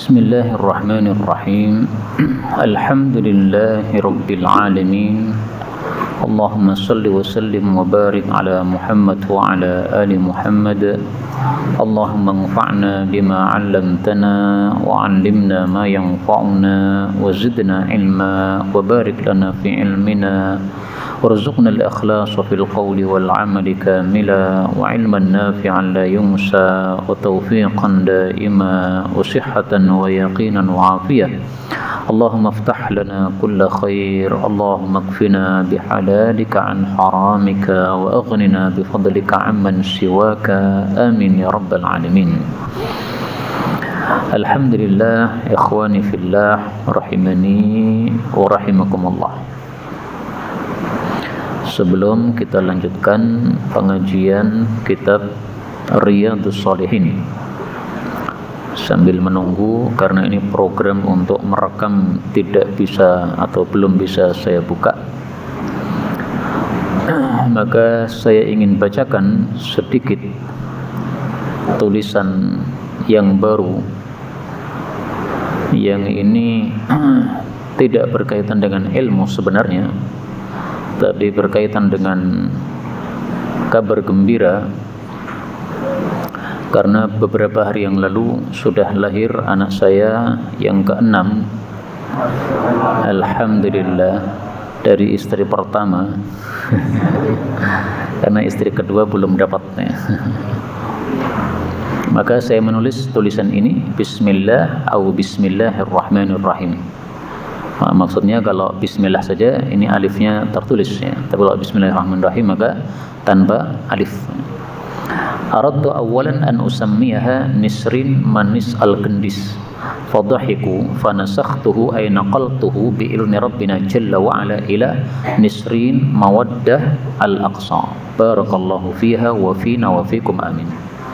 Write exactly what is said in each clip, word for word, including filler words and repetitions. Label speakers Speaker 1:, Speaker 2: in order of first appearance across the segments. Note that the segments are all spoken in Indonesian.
Speaker 1: Bismillahirrahmanirrahim. Alhamdulillahi rabbil alamin. Allahumma salli wa sallim wa barik ala Muhammad wa ala ali Muhammad. Allahumma anfa'na bima 'allamtana wa 'allimna ma yanfa'una wa zidna ilma wa barik lana fi ilmina warzuqna al-ikhlas fil qawli wal 'amali kamila wa 'ilman nafi'an la yunsa wa tawfiqan daima wa sihhatan wa yaqinan wa 'afiyah. Allahumma iftah lana kulla khair. Allahumma kfina bihalalika an haramika wa aghnina bifadlika amman siwaka. Amin ya rabbal alamin. Alhamdulillah, ikhwani fillah, rahimani wa rahimakumullah. Sebelum kita lanjutkan pengajian kitab Riyadhus Shalihin, sambil menunggu karena ini program untuk merekam tidak bisa atau belum bisa saya buka, maka saya ingin bacakan sedikit tulisan yang baru yang ini tidak berkaitan dengan ilmu sebenarnya, tapi berkaitan dengan kabar gembira. Karena beberapa hari yang lalu sudah lahir anak saya yang keenam, alhamdulillah, dari istri pertama. Karena istri kedua belum dapatnya. Maka saya menulis tulisan ini Bismillah atau Bismillahirrahmanirrahim. Nah, maksudnya kalau Bismillah saja ini alifnya tertulis ya. Tapi kalau Bismillahirrahmanirrahim maka tanpa alif. Aradtu awalan an usammiyaha Nisrin Manis al-Kendis fadhahiku fanasakhtuhu ay naqaltuhu bi ilmi rabbina jalla wa ala ila Nisrin Mawaddah al-Aqsa. Barakallahu fiha wa fina wa fikum amin.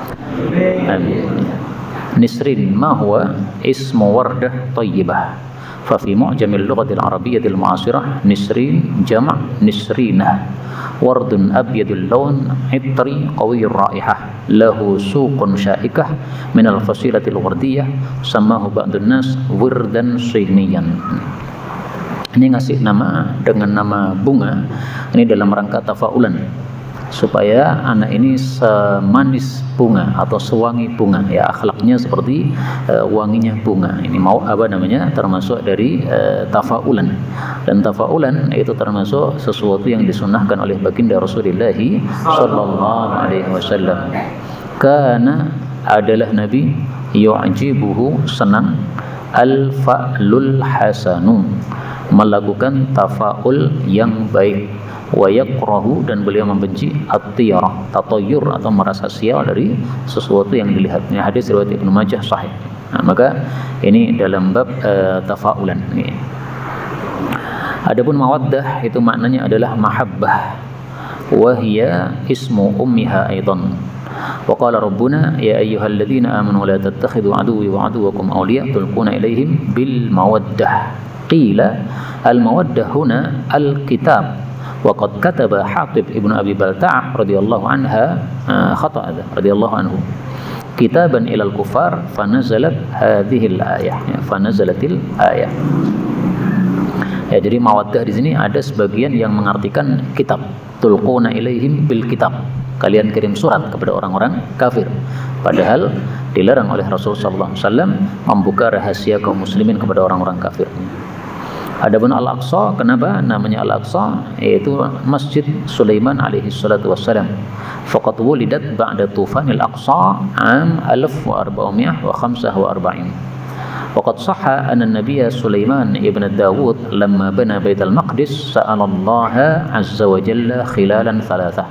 Speaker 1: Amin. Nisrin ma huwa ismu wardah tayyibah fa fi mu'jamil lughatil arabiyyatil mu'asirah Nisrin jama' Nisrinah wardun abyadul lawn itri qawiyur raihah lahu suqun syaikah minal fasilatil wardiyah samahu ba'dun nas wirdan siniyan. Ini ngasih nama dengan nama bunga ini dalam rangka tafaulan supaya anak ini semanis bunga atau sewangi bunga ya, akhlaknya seperti uh, wanginya bunga. Ini mau apa namanya, termasuk dari uh, tafaulan, dan tafaulan itu termasuk sesuatu yang disunnahkan oleh baginda Rasulullah sallallahu alaihi wasallam. Karena adalah Nabi yu'jibuhu senang al-fa'lul hasanu, melakukan tafaul yang baik, wa yakrahu, dan beliau membenci at-tiyarah, tatayyur atau merasa sial dari sesuatu yang dilihatnya. Hadis riwayat Ibnu Majah sahih. Nah, maka ini dalam bab uh, tafaulan ini. Adapun mawaddah itu maknanya adalah mahabbah, wa hiya ismu ummiha aidan. Wa qala rabbuna ya ayyuhalladzina amanu la tattakhidhu aduwwi wa aduwwakum awliya tulquna ilaihim bil mawaddah. Qila al mawaddah huna al kitab. Waqad kataba Hatib ibnu Abi Balta'ah radhiyallahu anha khata' radhiyallahu anhu kitaban ilal kufar fanazalat hadhil ayah ya, fanazalatil ayah. Ya, jadi mawaddah di sini ada sebagian yang mengartikan kitab, tulquna ilaihim bil kitab, kalian kirim surat kepada orang-orang kafir, padahal dilarang oleh Rasulullah sallallahu alaihi wasallam membuka rahasia kaum muslimin kepada orang-orang kafir. Adapun Al-Aqsa, kenapa namanya Al-Aqsa? Yaitu Masjid Sulaiman alaihi salatu wassalam. Faqad wulidat ba'da tufanil Aqsa am alf wa arba'umiyah wa khamsah wa arba'in. Waqad sahha anna Nabiyya Sulaiman ibn Dawud lamma bana Baitul Maqdis sa'ala Allah azza wa jalla khilalan thalathah.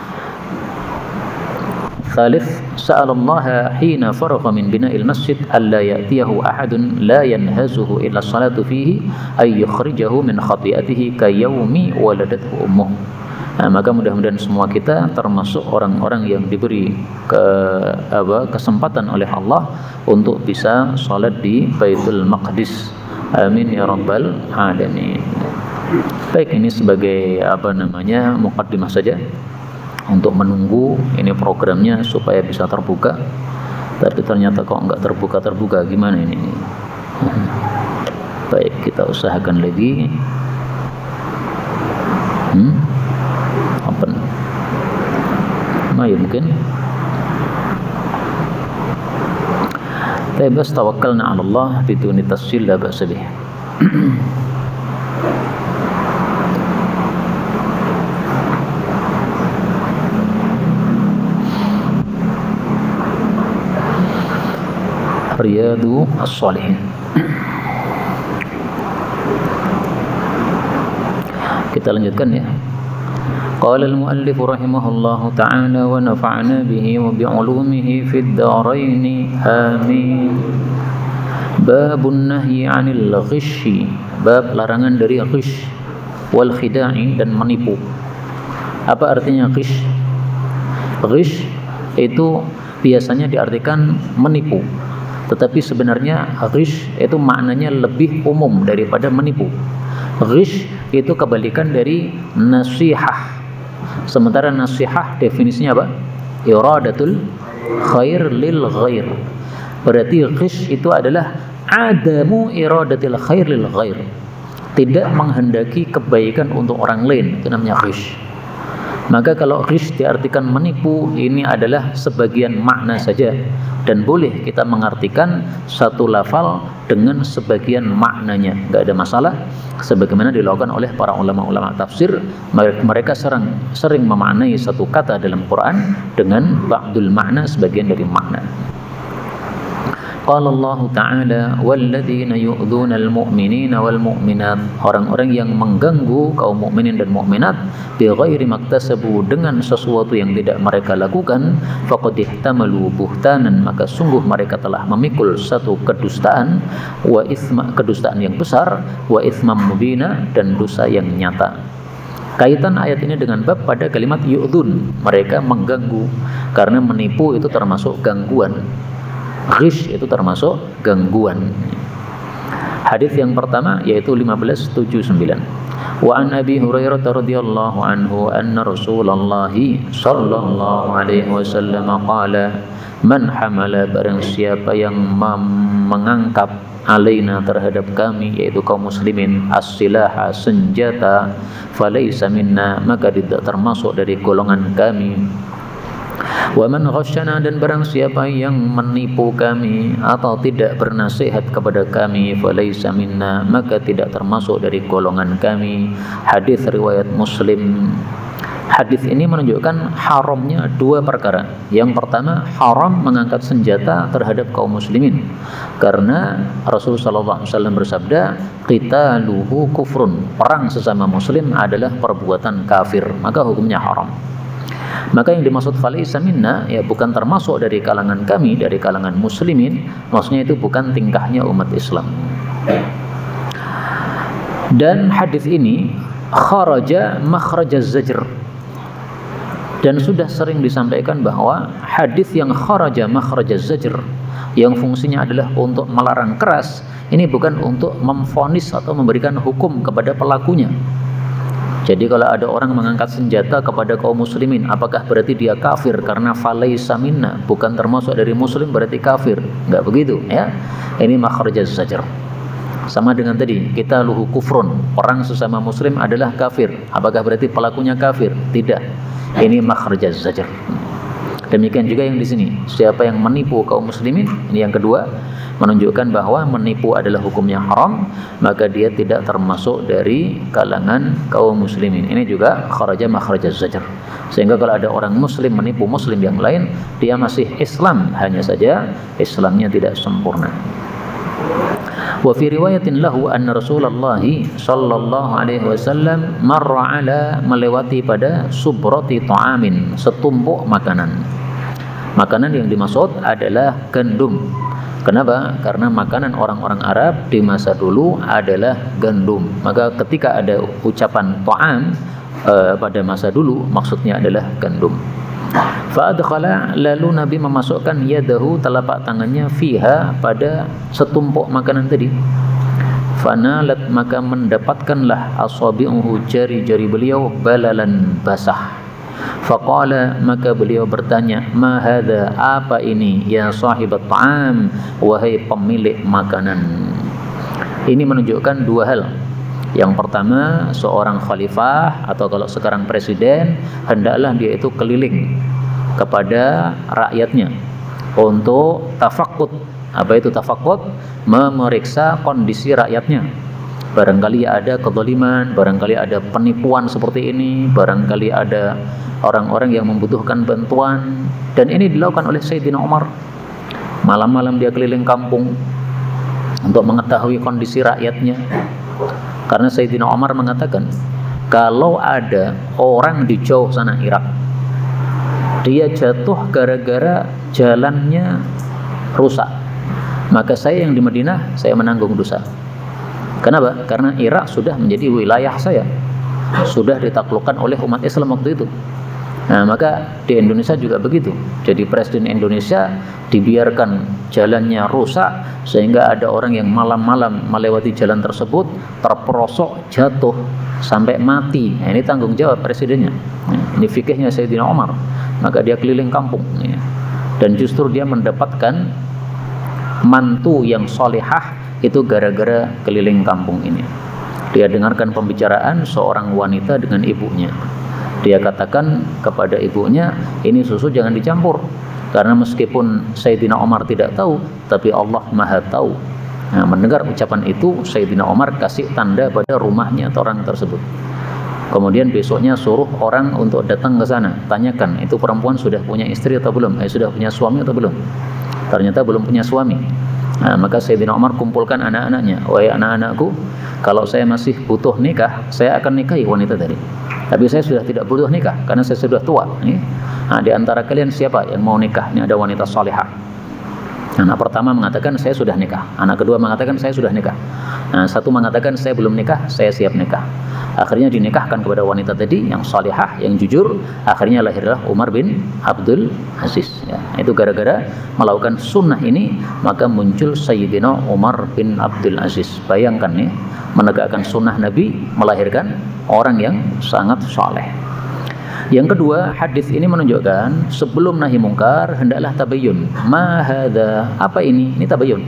Speaker 1: Thalith sa'ala Allah hina faragha min bina'il masjid alla ya'tiyahu ahadun la yanhazuhu illa salatu fihi ay yukhrijahu min khati'atihi ka yaumi waladathu ummuh. Nah, maka mudah-mudahan semua kita termasuk orang-orang yang diberi ke, apa, kesempatan oleh Allah untuk bisa salat di Baitul Maqdis. Amin ya rabbal alamin. Baik, ini sebagai apa namanya muqaddimah saja untuk menunggu ini programnya supaya bisa terbuka. tapi ternyata kok nggak terbuka-terbuka, gimana ini? Baik, kita usahakan lagi. Hmm? Open. Ayo mungkin. Bas tawakkalna 'ala Allah biduni tasjil la ba'sa bih. Riyadu As-Shalihin. Kita lanjutkan ya. Qala al-muallif rahimahullahu ta'ala wa nafa'na bihi wa bi'ulumihi fid dharain amin. Babun nahyi 'anil ghishi, bab larangan dari ghish wal khida'i, dan menipu. Apa artinya ghish? Ghish itu biasanya diartikan menipu, tetapi sebenarnya ghish itu maknanya lebih umum daripada menipu. Ghish itu kebalikan dari nasihah. Sementara nasihah definisinya apa? Iradatul khair lil ghair. Berarti ghish itu adalah adamu iradatil khair lil ghair. Tidak menghendaki kebaikan untuk orang lain, itu namanya ghish. Maka kalau ghish diartikan menipu, ini adalah sebagian makna saja, dan boleh kita mengartikan satu lafal dengan sebagian maknanya, nggak ada masalah. Sebagaimana dilakukan oleh para ulama-ulama tafsir, mereka sering sering memaknai satu kata dalam Quran dengan ba'dul makna, sebagian dari makna. Qala Allah Ta'ala walladzina yu'dzuna al-mu'minina wal mu'minat, orang-orang yang mengganggu kaum mukminin dan mukminat bighairi maktasabu, dengan sesuatu yang tidak mereka lakukan, faqad ihtamalu buhtanan, maka sungguh mereka telah memikul satu kedustaan, wa itsma, kedustaan yang besar, wa itsmam mubina, dan dosa yang nyata. Kaitan ayat ini dengan bab pada kalimat yu'dzun, mereka mengganggu, karena menipu itu termasuk gangguan. Ghish itu termasuk gangguan. Hadis yang pertama yaitu lima belas tujuh puluh sembilan. Wa an Abi Hurairah radhiyallahu anhu anna Rasulullah sallallahu alaihi wasallam qala man hamala, barang siapa yang mengangkat alaina, terhadap kami yaitu kaum muslimin, as-silaha, senjata, falaysa minna, maka tidak termasuk dari golongan kami. Wa man ghasyana, dan barang siapa yang menipu kami atau tidak bernasihat kepada kami, falaysa minna, maka tidak termasuk dari golongan kami. Hadis riwayat Muslim. Hadis ini menunjukkan haramnya dua perkara. Yang pertama, haram mengangkat senjata terhadap kaum muslimin, karena Rasulullah shallallahu alaihi wasallam bersabda, qitaluhu kufrun, perang sesama muslim adalah perbuatan kafir, maka hukumnya haram. Maka yang dimaksud falaysa minna, ya bukan termasuk dari kalangan kami, dari kalangan muslimin, maksudnya itu bukan tingkahnya umat Islam. Dan hadis ini kharaja makhrajaz zajr, dan sudah sering disampaikan bahwa hadis yang kharaja makhrajaz zajr, yang fungsinya adalah untuk melarang keras, ini bukan untuk memvonis atau memberikan hukum kepada pelakunya. Jadi kalau ada orang mengangkat senjata kepada kaum muslimin, apakah berarti dia kafir karena falaysa minna, bukan termasuk dari muslim berarti kafir? Enggak begitu ya. Ini makhrajaz zajr. Sama dengan tadi, kita luhu kufrun, orang sesama muslim adalah kafir, apakah berarti pelakunya kafir? Tidak. Ini makhrajaz zajr. Demikian juga yang di sini, siapa yang menipu kaum muslimin, ini yang kedua, menunjukkan bahwa menipu adalah hukumnya haram, maka dia tidak termasuk dari kalangan kaum muslimin. Ini juga kharaja makhrajaz zajr. Sehingga kalau ada orang muslim menipu muslim yang lain, dia masih Islam, hanya saja Islamnya tidak sempurna. Wa fi riwayatin lahu anna Rasulullah sallallahu alaihi wasallam marra ala, melewati pada subrati ta'amin, setumpuk makanan. Makanan yang dimaksud adalah gandum. Kenapa? Karena makanan orang-orang Arab di masa dulu adalah gandum. Maka ketika ada ucapan ta'am uh, pada masa dulu, maksudnya adalah gandum. Fa'adkhala, lalu Nabi memasukkan yadahu, telapak tangannya, fiha, pada setumpuk makanan tadi. Fanalat, maka mendapatkanlah asabi'uhu, jari-jari beliau, balalan basah. Faqala, maka beliau bertanya, ma hadza, apa ini, ya sahibat ta'am, wahai pemilik makanan. Ini menunjukkan dua hal. Yang pertama, seorang khalifah atau kalau sekarang presiden, hendaklah dia itu keliling kepada rakyatnya untuk tafakkud. Apa itu tafakkud? Memeriksa kondisi rakyatnya. Barangkali ada kezaliman, barangkali ada penipuan seperti ini, barangkali ada orang-orang yang membutuhkan bantuan. Dan ini dilakukan oleh Sayyidina Umar. Malam-malam dia keliling kampung untuk mengetahui kondisi rakyatnya. Karena Sayyidina Umar mengatakan, kalau ada orang di jauh sana Irak, dia jatuh gara-gara jalannya rusak, maka saya yang di Madinah, saya menanggung dosa. Kenapa? Karena Irak sudah menjadi wilayah saya, sudah ditaklukkan oleh umat Islam waktu itu. Nah, maka di Indonesia juga begitu. Jadi presiden Indonesia dibiarkan jalannya rusak sehingga ada orang yang malam-malam melewati jalan tersebut terperosok, jatuh sampai mati. Nah, ini tanggung jawab presidennya. Nah, ini fikihnya Sayyidina Umar. Maka dia keliling kampung, ya. Dan justru dia mendapatkan mantu yang solehah itu gara-gara keliling kampung ini. Dia dengarkan pembicaraan seorang wanita dengan ibunya. Dia katakan kepada ibunya, ini susu jangan dicampur, karena meskipun Sayyidina Umar tidak tahu, tapi Allah Maha tahu. Nah, mendengar ucapan itu, Sayyidina Umar kasih tanda pada rumahnya orang tersebut. Kemudian besoknya suruh orang untuk datang ke sana, tanyakan itu perempuan sudah punya istri atau belum, eh, sudah punya suami atau belum. Ternyata belum punya suami. Nah, maka Sayyidina Umar kumpulkan anak-anaknya, wahai anak-anakku, kalau saya masih butuh nikah, saya akan nikahi wanita tadi. Tapi saya sudah tidak butuh nikah karena saya sudah tua. Nah, di antara kalian siapa yang mau nikah? Ini ada wanita salihah. Anak pertama mengatakan saya sudah nikah. Anak kedua mengatakan saya sudah nikah. Nah, satu mengatakan saya belum nikah, saya siap nikah. Akhirnya dinikahkan kepada wanita tadi yang salihah, yang jujur. Akhirnya lahirlah Umar bin Abdul Aziz. Ya, itu gara-gara melakukan sunnah ini, maka muncul Sayyidina Umar bin Abdul Aziz. Bayangkan nih, menegakkan sunnah Nabi melahirkan orang yang sangat saleh. Yang kedua, hadis ini menunjukkan sebelum nahi mungkar hendaklah tabayyun. Ma hadza, apa ini? Ini tabayyun.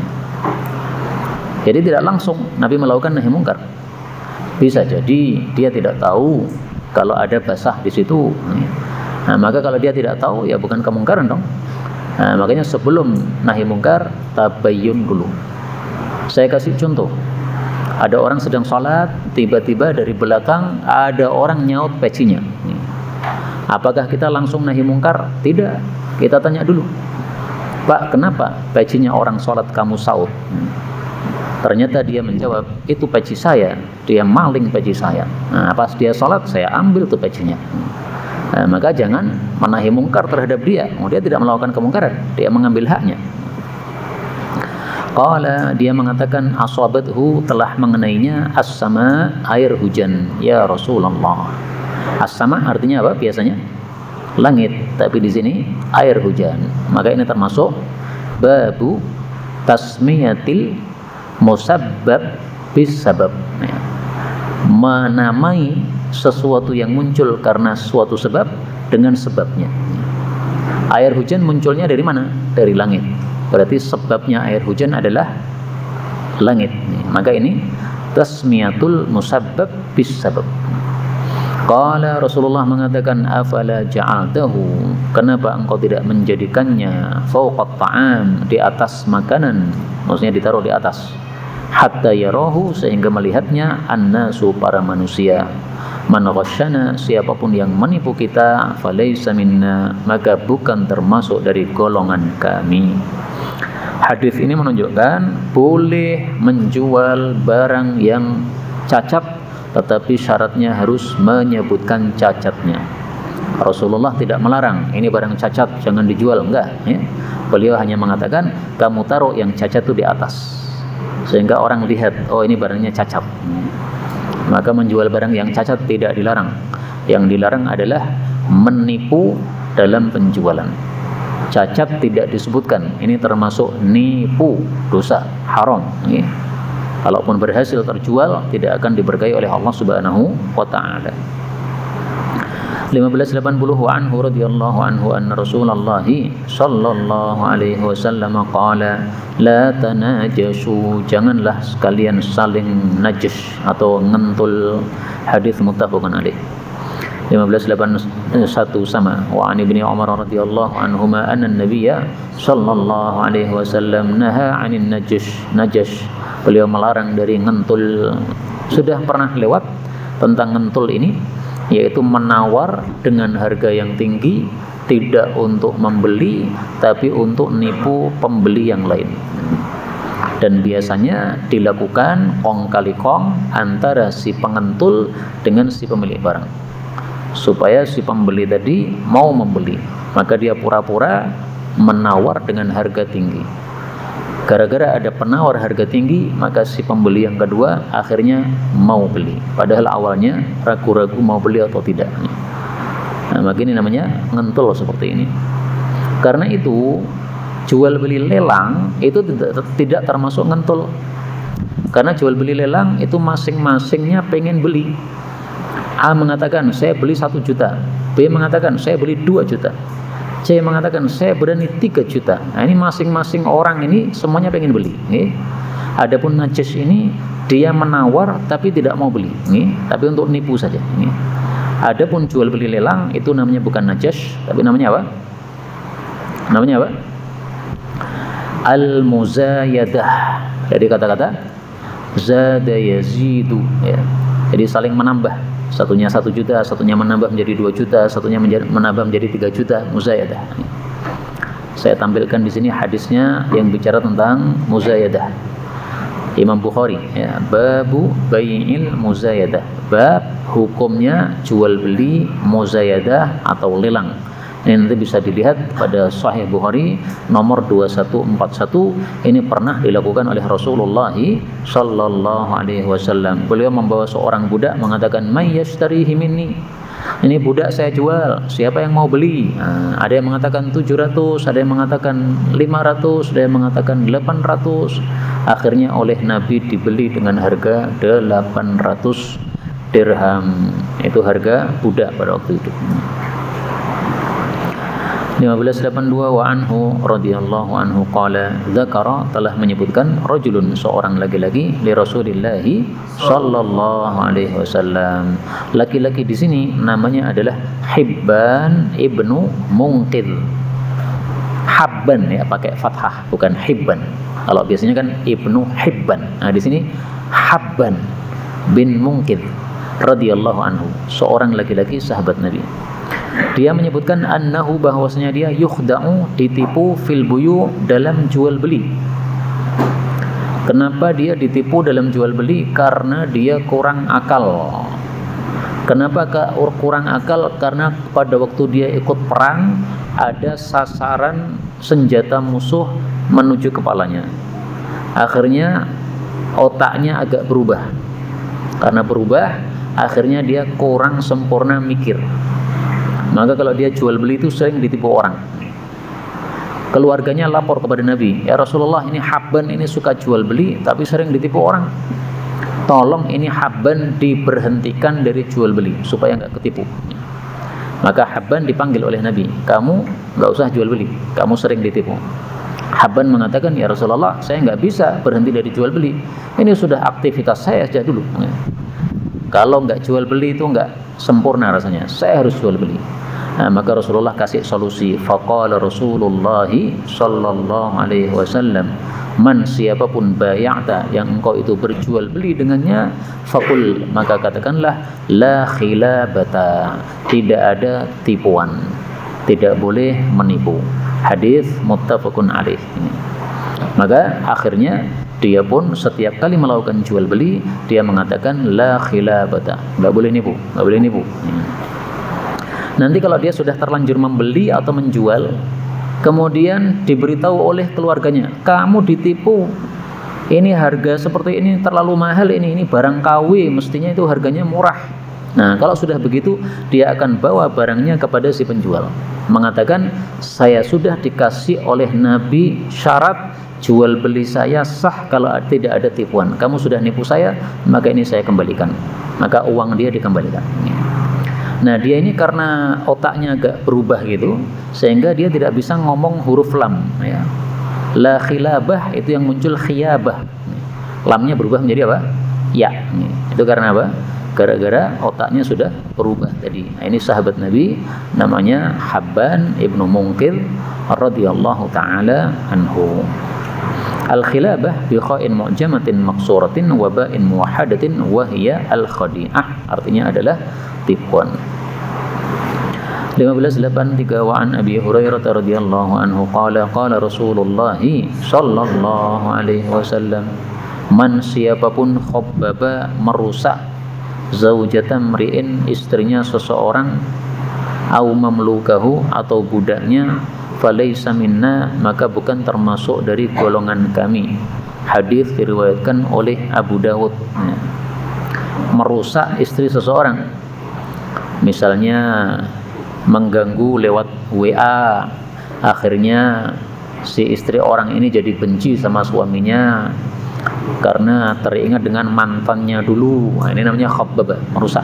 Speaker 1: Jadi tidak langsung Nabi melakukan nahi mungkar. Bisa jadi dia tidak tahu kalau ada basah di situ. Nah, maka kalau dia tidak tahu ya bukan kemungkaran dong. Nah, makanya sebelum nahi mungkar tabayyun dulu. Saya kasih contoh. Ada orang sedang sholat, tiba-tiba dari belakang ada orang nyaut pecinya. Apakah kita langsung nahi mungkar? Tidak. Kita tanya dulu, Pak, kenapa pecinya orang sholat kamu saut? Ternyata dia menjawab, itu peci saya, dia maling peci saya. Nah, pas dia sholat, saya ambil tuh pecinya. Nah, maka jangan menahi mungkar terhadap dia. Dia tidak melakukan kemungkaran, dia mengambil haknya. Qala, dia mengatakan, asabathu, telah mengenainya as-sama, air hujan, ya Rasulullah. As-sama artinya apa biasanya? Langit, tapi di sini air hujan. Maka ini termasuk babu tasmiyatil musabbab bis sabab. Menamai sesuatu yang muncul karena suatu sebab dengan sebabnya. Air hujan munculnya dari mana? Dari langit. Berarti sebabnya air hujan adalah langit. Maka ini tasmiyatul musabbab bis sabab. Qala, Rasulullah mengatakan, afala ja'altahu, kenapa engkau tidak menjadikannya fawqat ta'am, di atas makanan, maksudnya ditaruh di atas, hatta yarahu, sehingga melihatnya annasu, para manusia. Man ghasyana, siapapun yang menipu kita, falaysa minna, maka bukan termasuk dari golongan kami. Hadis ini menunjukkan boleh menjual barang yang cacat, tetapi syaratnya harus menyebutkan cacatnya. Rasulullah tidak melarang ini barang cacat jangan dijual, enggak ya. Beliau hanya mengatakan kamu taruh yang cacat itu di atas, sehingga orang lihat, oh ini barangnya cacat. Maka menjual barang yang cacat tidak dilarang. Yang dilarang adalah menipu dalam penjualan. Cacat tidak disebutkan, ini termasuk nipu, dosa haram ya. Kalaupun berhasil terjual, tidak akan diberkahi oleh Allah Subhanahu wa ta'ala. lima belas delapan puluh wa anhu radhiyallahu anhu anna Rasulullah sallallahu alaihi wasallam qala la tanajashu, janganlah sekalian saling najis atau ngentul. Hadis muttafaqun alaih. lima belas delapan puluh satu sama wa an ibni Umar radhiyallahu anhuma anna an-nabiyya sallallahu alaihi wasallam naha 'anil najis najas, beliau melarang dari ngentul. Sudah pernah lewat tentang ngentul ini, yaitu menawar dengan harga yang tinggi, tidak untuk membeli tapi untuk nipu pembeli yang lain. Dan biasanya dilakukan kong kali kong antara si pengentul dengan si pemilik barang, supaya si pembeli tadi mau membeli, maka dia pura-pura menawar dengan harga tinggi. Gara-gara ada penawar harga tinggi, maka si pembeli yang kedua akhirnya mau beli, padahal awalnya ragu-ragu mau beli atau tidak. Nah, begini namanya ngentul seperti ini. Karena itu jual beli lelang itu tidak, tidak termasuk ngentul. Karena jual beli lelang itu masing-masingnya pengen beli. A mengatakan saya beli satu juta, B mengatakan saya beli dua juta, C mengatakan saya berani tiga juta. Nah, ini masing-masing orang ini semuanya pengen beli. Nih. Adapun najis ini dia menawar tapi tidak mau beli, nih. Tapi untuk nipu saja. Nih. Adapun jual beli lelang itu namanya bukan najis, tapi namanya apa? Namanya apa? Al-muzayadah, dari kata-kata zada yazidu, ya. Jadi saling menambah, satunya satu juta, satunya menambah menjadi dua juta, satunya menjadi, menambah menjadi tiga juta, muzayadah. Saya tampilkan di sini hadisnya yang bicara tentang muzayadah. Imam Bukhari, ya, babu bai'il muzayadah, bab hukumnya jual beli muzayadah atau lelang. Ini nanti bisa dilihat pada Sahih Bukhari nomor dua satu empat satu. Ini pernah dilakukan oleh Rasulullah sallallahu alaihi wasallam. Beliau membawa seorang budak mengatakan, "May yashtarihi minni?" Ini budak saya jual, siapa yang mau beli? Nah, ada yang mengatakan tujuh ratus, ada yang mengatakan lima ratus, ada yang mengatakan delapan ratus. Akhirnya oleh Nabi dibeli dengan harga delapan ratus dirham. Itu harga budak pada waktu itu. lima belas delapan puluh dua wa anhu radhiyallahu anhu qala dzakara, telah menyebutkan rajulun, seorang laki-laki, li Rasulillah sallallahu alaihi wasallam. Laki-laki di sini namanya adalah Hibban ibnu Munqidh. Habban, ya, pakai fathah, bukan Hibban. Kalau biasanya kan Ibnu Hibban. Nah, di sini Habban bin Munqidh radhiyallahu anhu, seorang laki-laki sahabat Nabi. Dia menyebutkan annahu, bahwasanya dia yukhda'u, ditipu, fil buyu, dalam jual beli. Kenapa dia ditipu dalam jual beli? Karena dia kurang akal. Kenapa kurang akal? Karena pada waktu dia ikut perang ada sasaran senjata musuh menuju kepalanya. Akhirnya otaknya agak berubah. Karena berubah, akhirnya dia kurang sempurna mikir. Maka kalau dia jual beli itu sering ditipu orang. Keluarganya lapor kepada Nabi, ya Rasulullah, ini Habban ini suka jual beli tapi sering ditipu orang. Tolong ini Habban diberhentikan dari jual beli supaya nggak ketipu. Maka Habban dipanggil oleh Nabi, kamu nggak usah jual beli, kamu sering ditipu. Habban mengatakan, ya Rasulullah, saya nggak bisa berhenti dari jual beli. Ini sudah aktivitas saya sejak dulu. Kalau nggak jual beli itu nggak sempurna rasanya, saya harus jual beli. Nah, maka Rasulullah kasih solusi. Faqala Rasulullah sallallahu alaihi wasallam, man, siapapun bay'ata, yang engkau itu berjual beli dengannya, faqul, maka katakanlah, la khilabata, tidak ada tipuan, tidak boleh menipu. Hadis muttafaqun alaih. Maka akhirnya dia pun setiap kali melakukan jual beli, dia mengatakan la khilabata, enggak boleh nipu, enggak boleh nipu. Nanti kalau dia sudah terlanjur membeli atau menjual, kemudian diberitahu oleh keluarganya, kamu ditipu, ini harga seperti ini terlalu mahal, ini ini barang K W, mestinya itu harganya murah. Nah, kalau sudah begitu, dia akan bawa barangnya kepada si penjual, mengatakan, saya sudah dikasih oleh Nabi syarat jual beli saya sah kalau tidak ada tipuan. Kamu sudah nipu saya, maka ini saya kembalikan. Maka uang dia dikembalikan. Nah, dia ini karena otaknya agak berubah gitu, sehingga dia tidak bisa ngomong huruf lam ya. La khilabah itu yang muncul khiyabah. Lamnya berubah menjadi apa? Ya. Itu karena apa? Gara-gara otaknya sudah berubah tadi. Nah, ini sahabat Nabi namanya Habban ibnu Munkir radhiyallahu taala anhu. Al-khilabah bi kha'in mu'jamatin maqsuratin wa ba'in muwahhadatin wa hiya al-khadi'ah, artinya adalah tipuan. lima belas delapan puluh tiga wa an Abi Hurairah radhiyallahu anhu qala qala Rasulullah sallallahu alaihi wasallam, man siapapun khabbaba merusak zaujatan mri'in, istrinya seseorang, au mamlukahu atau budaknya, falaysa minna, maka bukan termasuk dari golongan kami. Hadis diriwayatkan oleh Abu Dawud. Merusak istri seseorang, misalnya mengganggu lewat W A, akhirnya si istri orang ini jadi benci sama suaminya karena teringat dengan mantannya dulu. Nah, ini namanya khabbaba, merusak.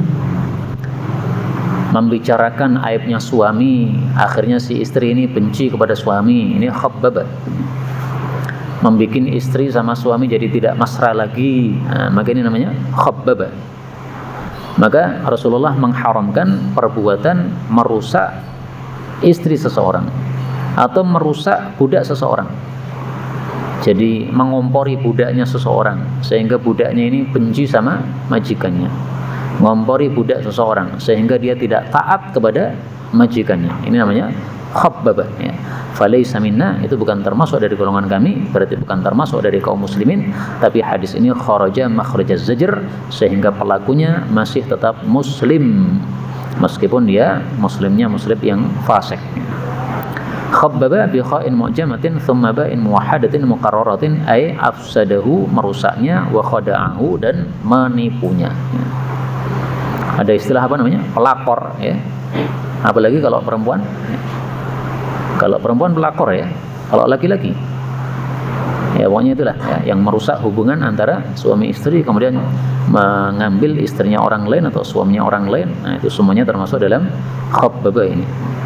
Speaker 1: Membicarakan aibnya suami, akhirnya si istri ini benci kepada suami, ini khabbaba. Membikin istri sama suami jadi tidak mesra lagi, nah, maka ini namanya khabbaba. Maka Rasulullah mengharamkan perbuatan merusak istri seseorang atau merusak budak seseorang. Jadi mengompori budaknya seseorang sehingga budaknya ini benci sama majikannya. Ngompori budak seseorang sehingga dia tidak taat kepada majikannya. Ini namanya khabbaba ya. Falaysa minna, itu bukan termasuk dari golongan kami, berarti bukan termasuk dari kaum muslimin, tapi hadis ini kharaja makhrajaz zajr, sehingga pelakunya masih tetap muslim meskipun dia muslimnya muslim yang fasik. Khabbaba bi kha'in mu'jamatin thumma ba'in muwahhadatin muqarraratin, ay afsadahu, merusaknya, wa khada'ahu, dan menipunya. Ada istilah apa namanya? Pelakor ya. Apalagi kalau perempuan. Kalau perempuan pelakor ya. Kalau laki-laki ya pokoknya itulah ya, yang merusak hubungan antara suami istri, kemudian mengambil istrinya orang lain atau suaminya orang lain. Nah, itu semuanya termasuk dalam khabbaba ini.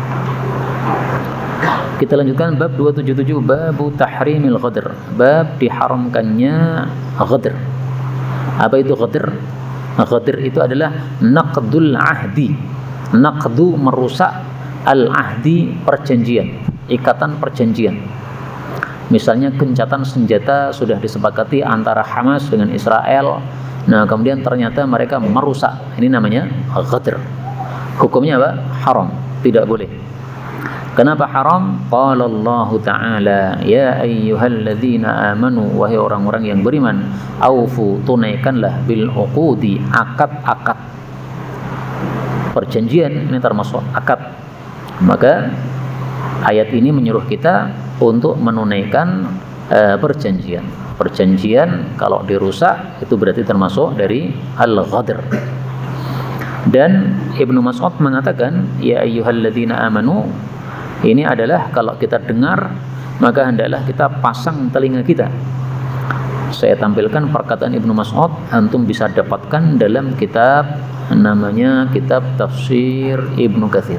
Speaker 1: Kita lanjutkan bab dua ratus tujuh puluh tujuh, babu tahrimil ghadr, bab diharamkannya ghadr. Apa itu ghadr? Ghadr itu adalah naqdul ahdi. Naqdu, merusak, al-ahdi, perjanjian, ikatan perjanjian. Misalnya gencatan senjata sudah disepakati antara Hamas dengan Israel. Nah, kemudian ternyata mereka merusak. Ini namanya ghadr. Hukumnya apa? Haram, tidak boleh. Kenapa haram? Qala Allah Ta'ala, ya ayyuhalladzina amanu, wahai orang-orang yang beriman, aufu, tunaikanlah, bil uqudi, akad-akad. Perjanjian ini termasuk akad. Maka ayat ini menyuruh kita untuk menunaikan uh, perjanjian. Perjanjian kalau dirusak itu berarti termasuk dari al-ghadr. Dan Ibnu Mas'ud mengatakan, ya ayyuhalladzina amanu, ini adalah kalau kita dengar maka hendaklah kita pasang telinga kita. Saya tampilkan perkataan Ibnu Mas'ud, antum bisa dapatkan dalam kitab namanya kitab Tafsir Ibnu Katsir.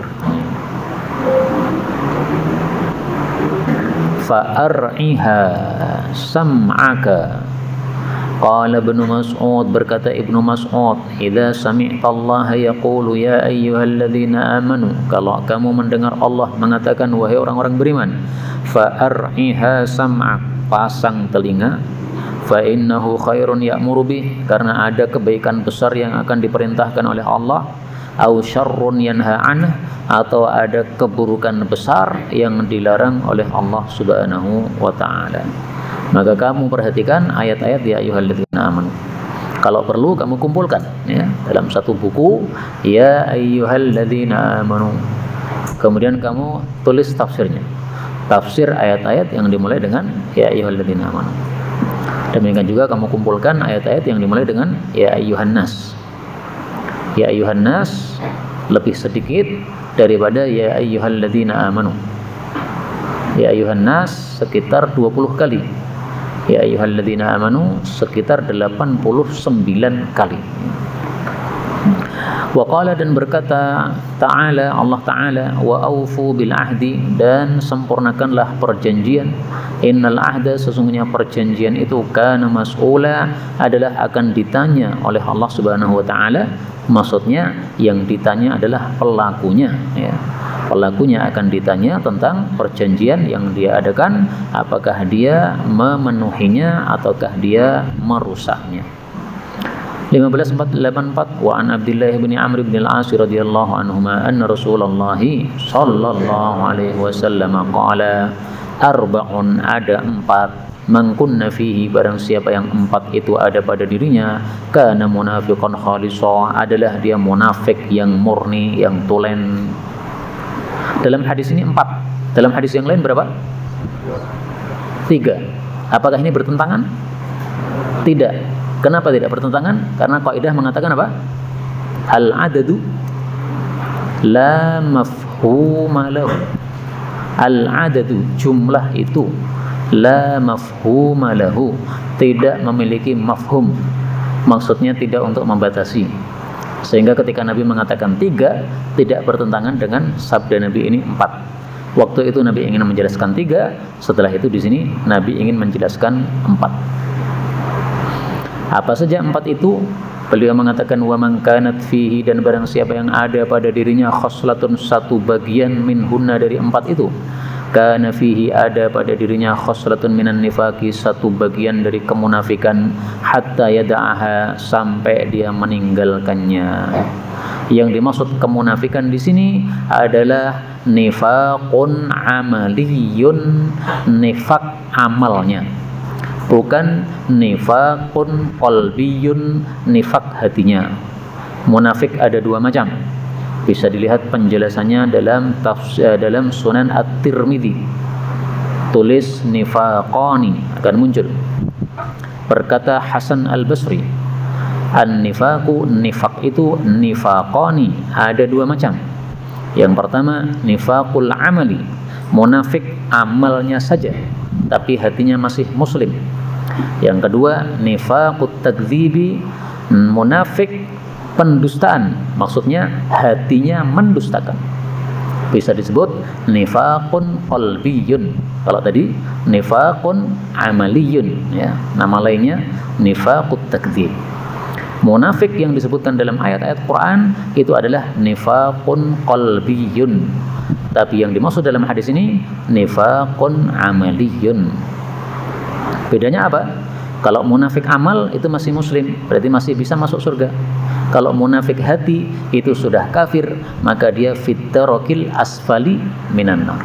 Speaker 1: Fa'ar'iha sam'aka. Qala Ibnu Mas'ud, berkata Ibnu Mas'ud, idza sami'tallaha yaqulu ya ayyuhalladzina amanu, kalau kamu mendengar Allah mengatakan wahai orang-orang beriman, fa'ar'iha sam'ak, pasang telinga, fa innahu khairun ya'muru bih, karena ada kebaikan besar yang akan diperintahkan oleh Allah, au syarrun yanha anhu, atau ada keburukan besar yang dilarang oleh Allah Subhanahu wa taala. Maka kamu perhatikan ayat-ayat ya ayyuhalladzina amanu. Kalau perlu kamu kumpulkan ya dalam satu buku, ya ayyuhalladzina amanu. Kemudian kamu tulis tafsirnya. Tafsir ayat-ayat yang dimulai dengan ya ayyuhalladzina amanu. Demikian juga kamu kumpulkan ayat-ayat yang dimulai dengan ya ayyuhan nas. Ya ayyuhan nas lebih sedikit daripada ya ayyuhalladzina amanu. Ya ayyuhan nas sekitar dua puluh kali. Ya ayyuhalladzina amanu sekitar delapan puluh sembilan kali. Wa qala, dan berkata ta'ala Allah Ta'ala, wa aufu bil ahdi, dan sempurnakanlah perjanjian. Innal ahda, sesungguhnya perjanjian itu kana mas'ula, adalah akan ditanya oleh Allah Subhanahu wa taala. Maksudnya yang ditanya adalah pelakunya, ya. Pelakunya akan ditanya tentang perjanjian yang dia adakan, apakah dia memenuhinya ataukah dia merusaknya. lima belas empat delapan empat Wa an Abdullah bin Amr bin al-As radhiyallahu anhuma anna Rasulullah sallallahu alaihi wasallam qala arba'un, ada empat, man kunna fihi, barang siapa yang empat itu ada pada dirinya, kana munafiqan khalisa, adalah dia munafik yang murni, yang tulen. Dalam hadis ini empat, dalam hadis yang lain berapa? Tiga. Apakah ini bertentangan? Tidak. Kenapa tidak bertentangan? Karena kaidah mengatakan apa? Al-adadu la mafhuma lahu. Al-adadu, jumlah itu, la mafhuma lahu, tidak memiliki mafhum, maksudnya tidak untuk membatasi. Sehingga ketika Nabi mengatakan tiga, tidak bertentangan dengan sabda Nabi ini empat. Waktu itu Nabi ingin menjelaskan tiga, setelah itu di sini Nabi ingin menjelaskan empat. Apa saja empat itu? Beliau mengatakan wa man kanat fihi, dan barang siapa yang ada pada dirinya khoslatun, satu bagian minhunna, dari empat itu, kana fihi, ada pada dirinya khoslatun minan nifaqi, satu bagian dari kemunafikan, hatta yada'aha, sampai dia meninggalkannya. Yang dimaksud kemunafikan di sini adalah nifaqun amaliyun, nifak amalnya, bukan nifaqun qalbiyun, nifak hatinya. Munafik ada dua macam. Bisa dilihat penjelasannya dalam tafsir, dalam Sunan At-Tirmidzi. Tulis nifaqani, akan muncul. Berkata Hasan Al-Basri, an-nifaqu, nifaq itu nifaqani, ada dua macam. Yang pertama nifaqul amali, munafik amalnya saja tapi hatinya masih muslim. Yang kedua nifaqut takdzibi, munafik pendustaan, maksudnya hatinya mendustakan. Bisa disebut nifaqun qalbiyun. Kalau tadi nifaqun amaliyun, ya, nama lainnya nifaqut takdzib. Munafik yang disebutkan dalam ayat-ayat Quran itu adalah nifaqun qalbiyun. Tapi yang dimaksud dalam hadis ini nifaqun amaliyun. Bedanya apa? Kalau munafik amal itu masih muslim, berarti masih bisa masuk surga. Kalau munafik hati itu sudah kafir, maka dia fittarokil asfali minan nar.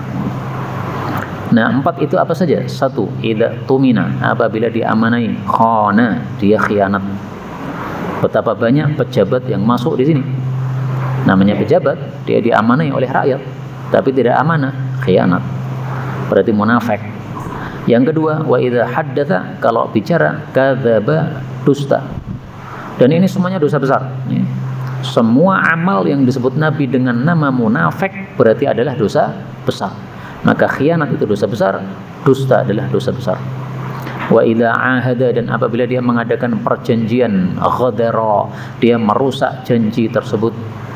Speaker 1: Nah, empat itu apa saja? Satu, idza tumina, apabila diamanai, khana, dia khianat. Betapa banyak pejabat yang masuk di sini. Namanya pejabat, dia diamanai oleh rakyat, tapi tidak amanah, khianat. Berarti munafik. Yang kedua, wa idza haddatsa, kalau bicara, kadzaba, dusta. Dan ini semuanya dosa besar. Semua amal yang disebut Nabi dengan nama munafik berarti adalah dosa besar. Maka khianat itu dosa besar, dusta adalah dosa besar. Wa idza ahada, dan apabila dia mengadakan perjanjian, ghadara, dia merusak janji tersebut.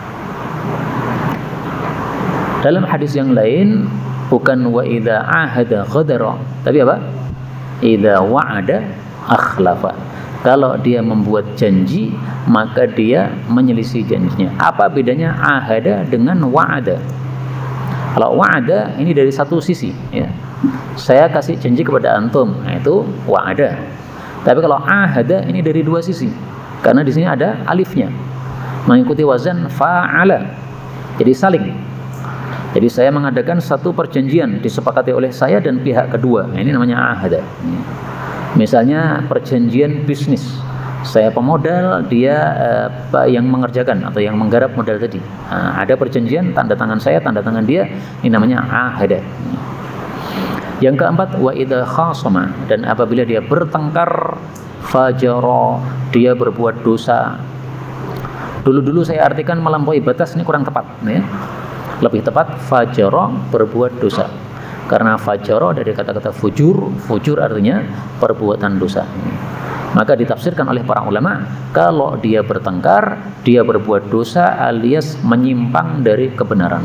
Speaker 1: Dalam hadis yang lain bukan wa idza ahada ghadara, tapi apa? Idza wa'ada akhlafa. Kalau dia membuat janji, maka dia menyelisih janjinya. Apa bedanya ahada dengan wa'ada? Kalau wa'ada ini dari satu sisi, ya. Saya kasih janji kepada antum, nah itu wa'ada. Tapi kalau ahada ini dari dua sisi. Karena di sini ada alifnya. Mengikuti wazan fa'ala. Jadi saling. Jadi saya mengadakan satu perjanjian disepakati oleh saya dan pihak kedua. Nah, ini namanya ahada. Misalnya perjanjian bisnis. Saya pemodal, dia uh, yang mengerjakan atau yang menggarap modal tadi. Nah, ada perjanjian, tanda tangan saya, tanda tangan dia. Ini namanya ahada. Yang keempat, wa idza khasama, dan apabila dia bertengkar, fajara, dia berbuat dosa. Dulu-dulu saya artikan melampaui batas, ini kurang tepat, ya. Lebih tepat fajara, berbuat dosa. Karena fajara dari kata-kata fujur, fujur artinya perbuatan dosa. Maka ditafsirkan oleh para ulama, kalau dia bertengkar, dia berbuat dosa alias menyimpang dari kebenaran.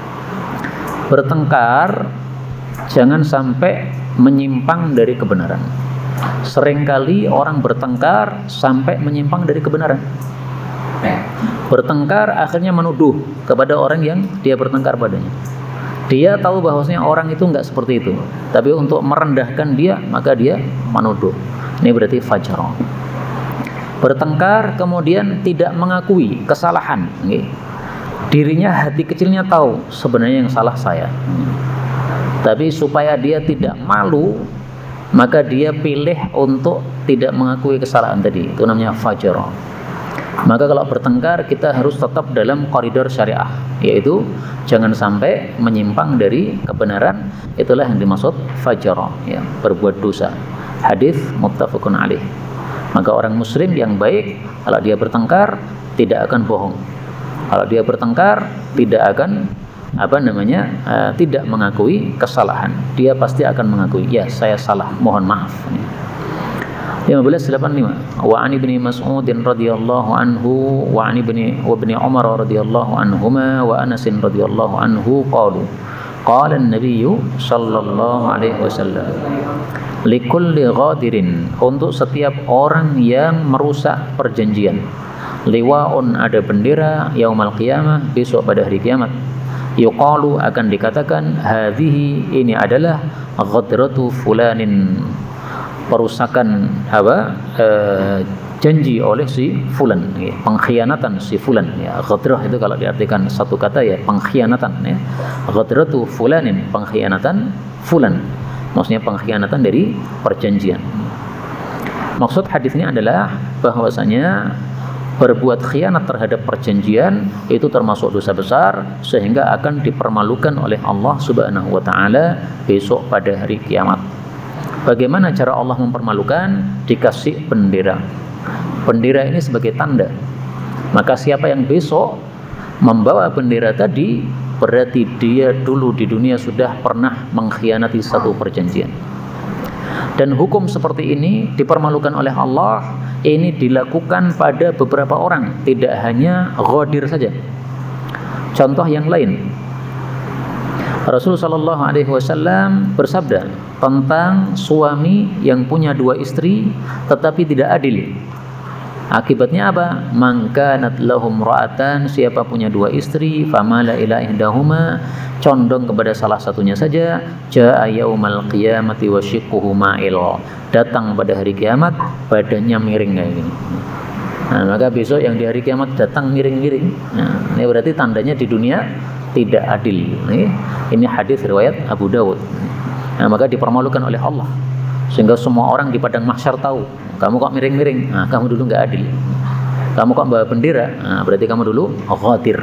Speaker 1: Bertengkar jangan sampai menyimpang dari kebenaran. Seringkali orang bertengkar sampai menyimpang dari kebenaran. Bertengkar akhirnya menuduh kepada orang yang dia bertengkar padanya. Dia tahu bahwasanya orang itu enggak seperti itu, tapi untuk merendahkan dia maka dia menuduh. Ini berarti fajar. Bertengkar kemudian tidak mengakui kesalahan. Dirinya hati kecilnya tahu sebenarnya yang salah saya, tapi supaya dia tidak malu maka dia pilih untuk tidak mengakui kesalahan tadi. Itu namanya fajar. Maka kalau bertengkar kita harus tetap dalam koridor syariah, yaitu jangan sampai menyimpang dari kebenaran. Itulah yang dimaksud fajar, ya, berbuat dosa. Hadis muttafaqun alaih. Maka orang muslim yang baik kalau dia bertengkar tidak akan bohong. Kalau dia bertengkar tidak akan apa namanya uh, tidak mengakui kesalahan. Dia pasti akan mengakui, ya saya salah, mohon maaf. lima belas delapan puluh lima. Wa an ibni Mas'ud radhiyallahu anhu wa an ibni wa ibni Umar radhiyallahu anhuma wa Anas radhiyallahu anhu qalu qala an-nabiy sallallahu alaihi wasallam likulli ghadirin, untuk setiap orang yang merusak perjanjian, liwaun, ada bendera, yaumal qiyamah, besok pada hari kiamat, yuqalu, akan dikatakan, hadhihi, ini adalah ghadratu fulanin, perusakan apa e, janji oleh si fulan, ya, pengkhianatan si fulan, ya. Ghadrah itu kalau diartikan satu kata ya pengkhianatan, ya. Ghadratu fulanin, pengkhianatan fulan, maksudnya pengkhianatan dari perjanjian. Maksud hadis ini adalah bahwasanya berbuat khianat terhadap perjanjian itu termasuk dosa besar, sehingga akan dipermalukan oleh Allah Subhanahu wa taala besok pada hari kiamat. Bagaimana cara Allah mempermalukan? Dikasih bendera. Bendera ini sebagai tanda. Maka siapa yang besok membawa bendera tadi, berarti dia dulu di dunia sudah pernah mengkhianati satu perjanjian. Dan hukum seperti ini dipermalukan oleh Allah. Ini dilakukan pada beberapa orang, tidak hanya ghadir saja. Contoh yang lain, Rasulullah shallallahu alaihi wasallam bersabda tentang suami yang punya dua istri tetapi tidak adil. Akibatnya apa? Man kanat lahum ra'atan, siapa punya dua istri, famala ila ihdahuma, condong kepada salah satunya saja, jaa yaumal qiyamati wa shiqquhu ma'il, datang pada hari kiamat badannya miring kayak gini. Nah, maka besok yang di hari kiamat datang miring-miring. Nah, ini berarti tandanya di dunia tidak adil. Ini, ini hadis riwayat Abu Dawud. Nah, maka dipermalukan oleh Allah sehingga semua orang di padang mahsyar tahu, kamu kok miring-miring, nah, kamu dulu nggak adil. Kamu kok bawa bendera, nah, berarti kamu dulu ghadir.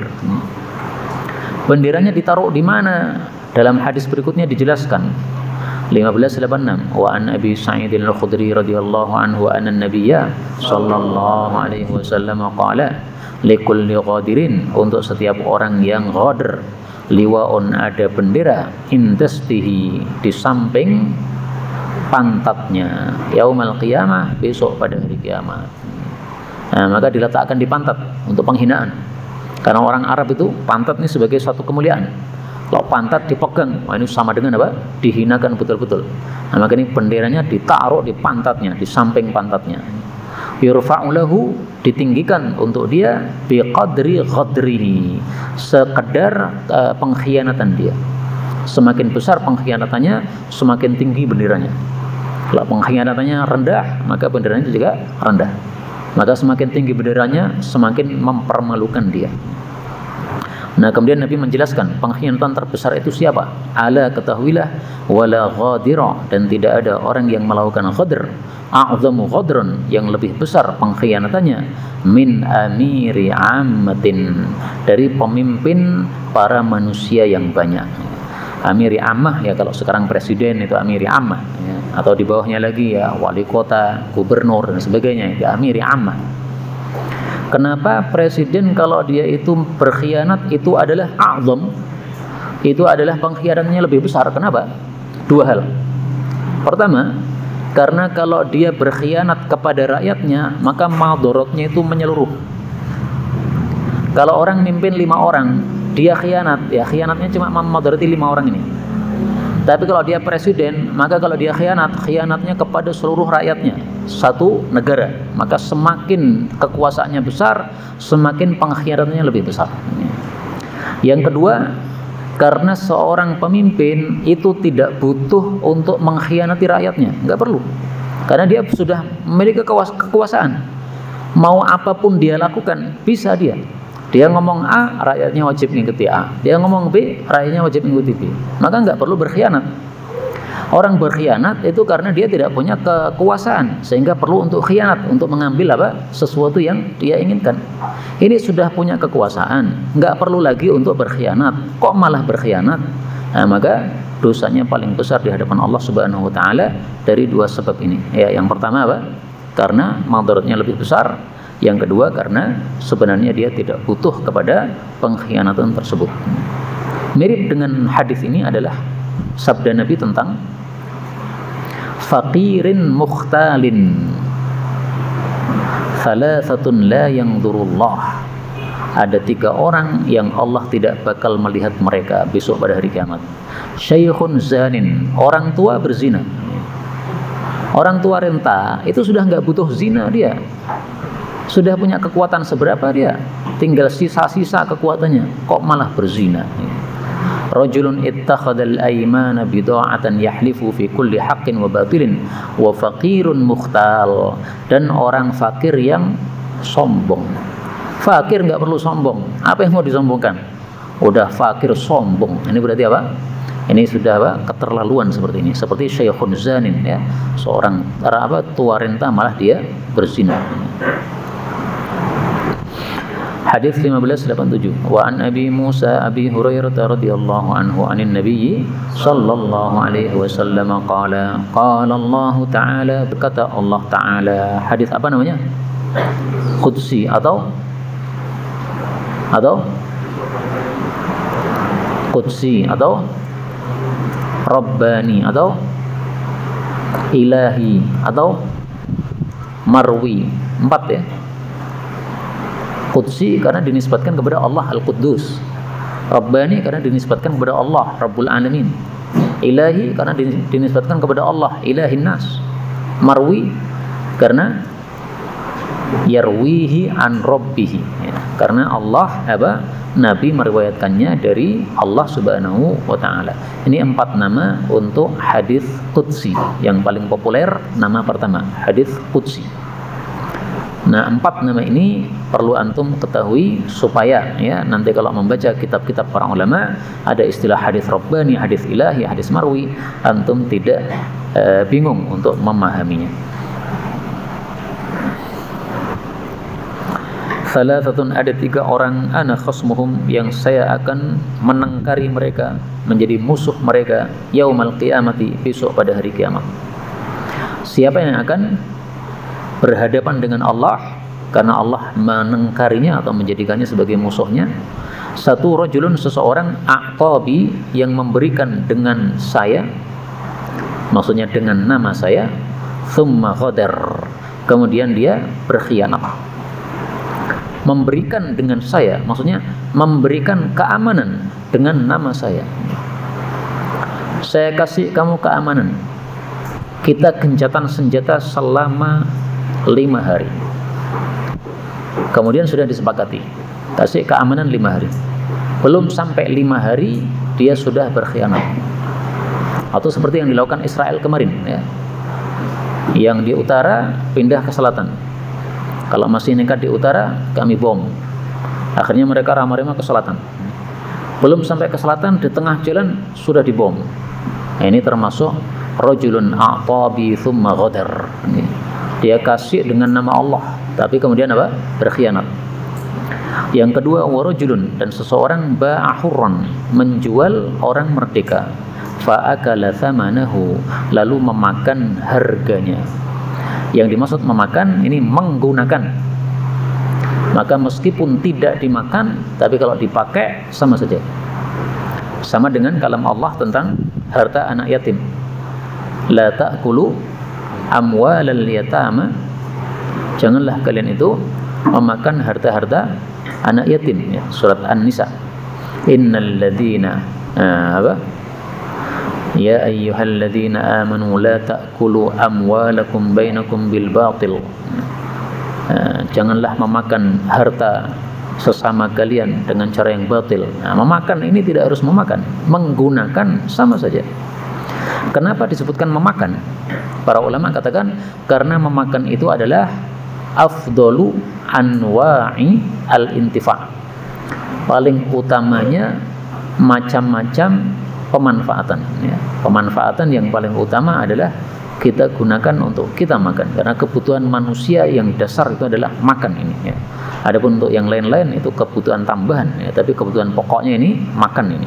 Speaker 1: Benderanya ditaruh di mana? Dalam hadis berikutnya dijelaskan. lima belas delapan puluh enam. Wa an Abi Sa'id al-Khudri radhiyallahu anhu anna an-nabiyya sallallahu alaihi wasallam qala likulli ghadirin, untuk setiap orang yang ghadir, liwaun, ada bendera, indastihi, di samping pantatnya, yaumal qiyamah, besok pada hari kiamat. Nah, maka diletakkan di pantat untuk penghinaan. Karena orang Arab itu pantat ini sebagai suatu kemuliaan. Kalau pantat dipegang, wah ini sama dengan apa? Dihinakan betul-betul. Nah, maka ini benderanya ditaruh di pantatnya, di samping pantatnya. Yurfa'u lahu, ditinggikan untuk dia, biqadri ghadrihi, sekedar uh, pengkhianatan dia. Semakin besar pengkhianatannya, semakin tinggi benderanya. Kalau pengkhianatannya rendah, maka benderanya juga rendah. Maka semakin tinggi benderanya, semakin mempermalukan dia. Nah, kemudian Nabi menjelaskan pengkhianatan terbesar itu siapa? Ala, ketahuilah, wala ghadira, dan tidak ada orang yang melakukan ghadir, a'zamu ghadran, yang lebih besar pengkhianatannya, min amiri ammatin, dari pemimpin para manusia yang banyak. Amiri ammah, ya kalau sekarang presiden itu amiri ammah, ya. Atau di bawahnya lagi ya wali kota, gubernur dan sebagainya, itu amiri ammah. Kenapa presiden kalau dia itu berkhianat itu adalah a'zam, itu adalah pengkhianatannya lebih besar? Kenapa? Dua hal. Pertama, Karena kalau dia berkhianat kepada rakyatnya, maka madorotnya itu menyeluruh. Kalau orang mimpin lima orang, dia khianat, ya khianatnya cuma memadoroti lima orang ini. Tapi kalau dia presiden, maka kalau dia khianat, khianatnya kepada seluruh rakyatnya, satu negara. Maka semakin kekuasaannya besar, semakin pengkhianatannya lebih besar. Yang kedua, karena seorang pemimpin itu tidak butuh untuk mengkhianati rakyatnya, nggak perlu. Karena dia sudah memiliki kekuasaan. Mau apapun dia lakukan, bisa dia. Dia ngomong A, rakyatnya wajib mengikuti A. Dia ngomong B, rakyatnya wajib mengikuti B. Maka nggak perlu berkhianat. Orang berkhianat itu karena dia tidak punya kekuasaan, sehingga perlu untuk khianat, untuk mengambil apa sesuatu yang dia inginkan. Ini sudah punya kekuasaan, nggak perlu lagi untuk berkhianat. Kok malah berkhianat? Nah, maka dosanya paling besar di hadapan Allah Subhanahu Wa Taala dari dua sebab ini. Ya, yang pertama apa? Karena madaratnya lebih besar. Yang kedua karena sebenarnya dia tidak butuh kepada pengkhianatan tersebut. Mirip dengan hadis ini adalah sabda Nabi tentang faqirin mukhtalin thalathatun la yanzurullah. Ada tiga orang yang Allah tidak bakal melihat mereka besok pada hari kiamat. Syaikhun zanin, orang tua berzina. Orang tua renta itu sudah nggak butuh zina dia. Sudah punya kekuatan seberapa dia, tinggal sisa-sisa kekuatannya, kok malah berzina. Rajulun ittakhadal aymana bida'atan yahlifu fi kulli haqqin wa batilin wa faqirun mukhtal. Dan orang fakir yang sombong. Fakir nggak perlu sombong. Apa yang mau disombongkan? Udah fakir sombong. Ini berarti apa? Ini sudah apa? Keterlaluan seperti ini. Seperti Syaikhun Zanin, ya, seorang apa tua renta malah dia berzina. Hadis lima belas delapan puluh tujuh. Wa an Abi Musa Abi Hurairah radhiyallahu anhu anin Nabi sallallahu alaihi wasallam qala qala Allah taala, berkata Allah taala. Hadis apa namanya? Qudsi atau atau Qudsi atau Rabbani atau Ilahi atau Marwi. Empat ya. Qudsi karena dinisbatkan kepada Allah Al-Quddus. Rabbani karena dinisbatkan kepada Allah Rabbul Alamin. Ilahi karena dinisbatkan kepada Allah Ilahin Nas. Marwi karena yarwihi an rabbihi, ya, karena Allah apa Nabi meriwayatkannya dari Allah Subhanahu wa taala. Ini empat nama untuk hadis qudsi. Yang paling populer nama pertama hadis qudsi. Nah, empat nama ini perlu antum ketahui supaya ya nanti kalau membaca kitab-kitab para ulama ada istilah hadis rabbani, hadis ilahi, hadis marwi, antum tidak uh, bingung untuk memahaminya. Salah satu ada tiga orang ana khasmuhum yang saya akan menengkari mereka, menjadi musuh mereka yaumal qiyamati, besok pada hari kiamat. Siapa yang akan berhadapan dengan Allah karena Allah menengkarinya atau menjadikannya sebagai musuhnya? Satu, rajulun, seseorang, aqtabi, yang memberikan dengan saya, maksudnya dengan nama saya, thumma ghadar, kemudian dia berkhianat. Memberikan dengan saya maksudnya memberikan keamanan dengan nama saya. Saya kasih kamu keamanan, kita gencatan senjata selama lima hari. Kemudian sudah disepakati kasih keamanan lima hari. Belum sampai lima hari dia sudah berkhianat. Atau seperti yang dilakukan Israel kemarin, ya, yang di utara pindah ke selatan. Kalau masih nekat di utara, kami bom. Akhirnya mereka ramah-ramah ke selatan. Belum sampai ke selatan, di tengah jalan sudah dibom. Nah, ini termasuk rajulun a'tabi thumma ghadar. Dia kasih dengan nama Allah, tapi kemudian apa? Berkhianat. Yang kedua, warajulun, dan seseorang ba'ahurran, menjual orang merdeka, fa'akala thamanahu, lalu memakan harganya. Yang dimaksud memakan ini menggunakan. Maka meskipun tidak dimakan, tapi kalau dipakai sama saja. Sama dengan kalam Allah tentang harta anak yatim. La ta'kulu amwalal yatama, janganlah kalian itu memakan harta-harta anak yatim, ya, surat An-Nisa. Innal ladzina uh, apa? Ya ayyuhalladzina amanu la ta'kulu amwalakum bainakum bil batil. Uh, janganlah memakan harta sesama kalian dengan cara yang batil. Nah, memakan ini tidak harus memakan, menggunakan sama saja. Kenapa disebutkan memakan? Para ulama katakan karena memakan itu adalah afdalu anwa'i al-intifa'. Paling utamanya macam-macam pemanfaatan, ya. Pemanfaatan yang paling utama adalah kita gunakan untuk kita makan, karena kebutuhan manusia yang dasar itu adalah makan ini, ya. Adapun untuk yang lain-lain itu kebutuhan tambahan, ya, tapi kebutuhan pokoknya ini makan ini.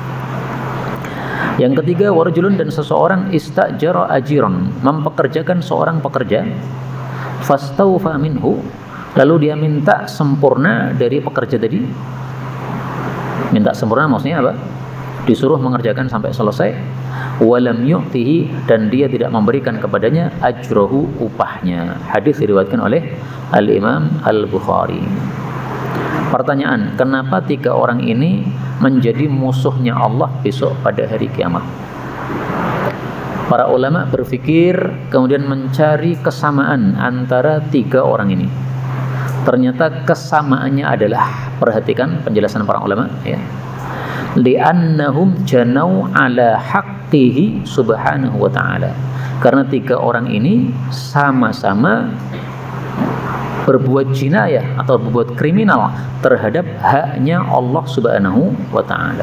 Speaker 1: Yang ketiga, warjulun, dan seseorang istajara ajiran, mempekerjakan seorang pekerja, fastaufa minhu, lalu dia minta sempurna dari pekerja tadi. Minta sempurna maksudnya apa? Disuruh mengerjakan sampai selesai, walam yu'tihi, dan dia tidak memberikan kepadanya ajrohu, upahnya. Hadis diriwayatkan oleh Al-Imam Al-Bukhari. Pertanyaan, kenapa tiga orang ini menjadi musuhnya Allah besok pada hari kiamat? Para ulama berpikir kemudian mencari kesamaan antara tiga orang ini. Ternyata kesamaannya adalah, perhatikan penjelasan para ulama, ya, li'annahum janau ala haqqihi subhanahu wa ta'ala. Karena tiga orang ini sama-sama berbuat jinayah atau berbuat kriminal terhadap haknya Allah subhanahu wa ta'ala.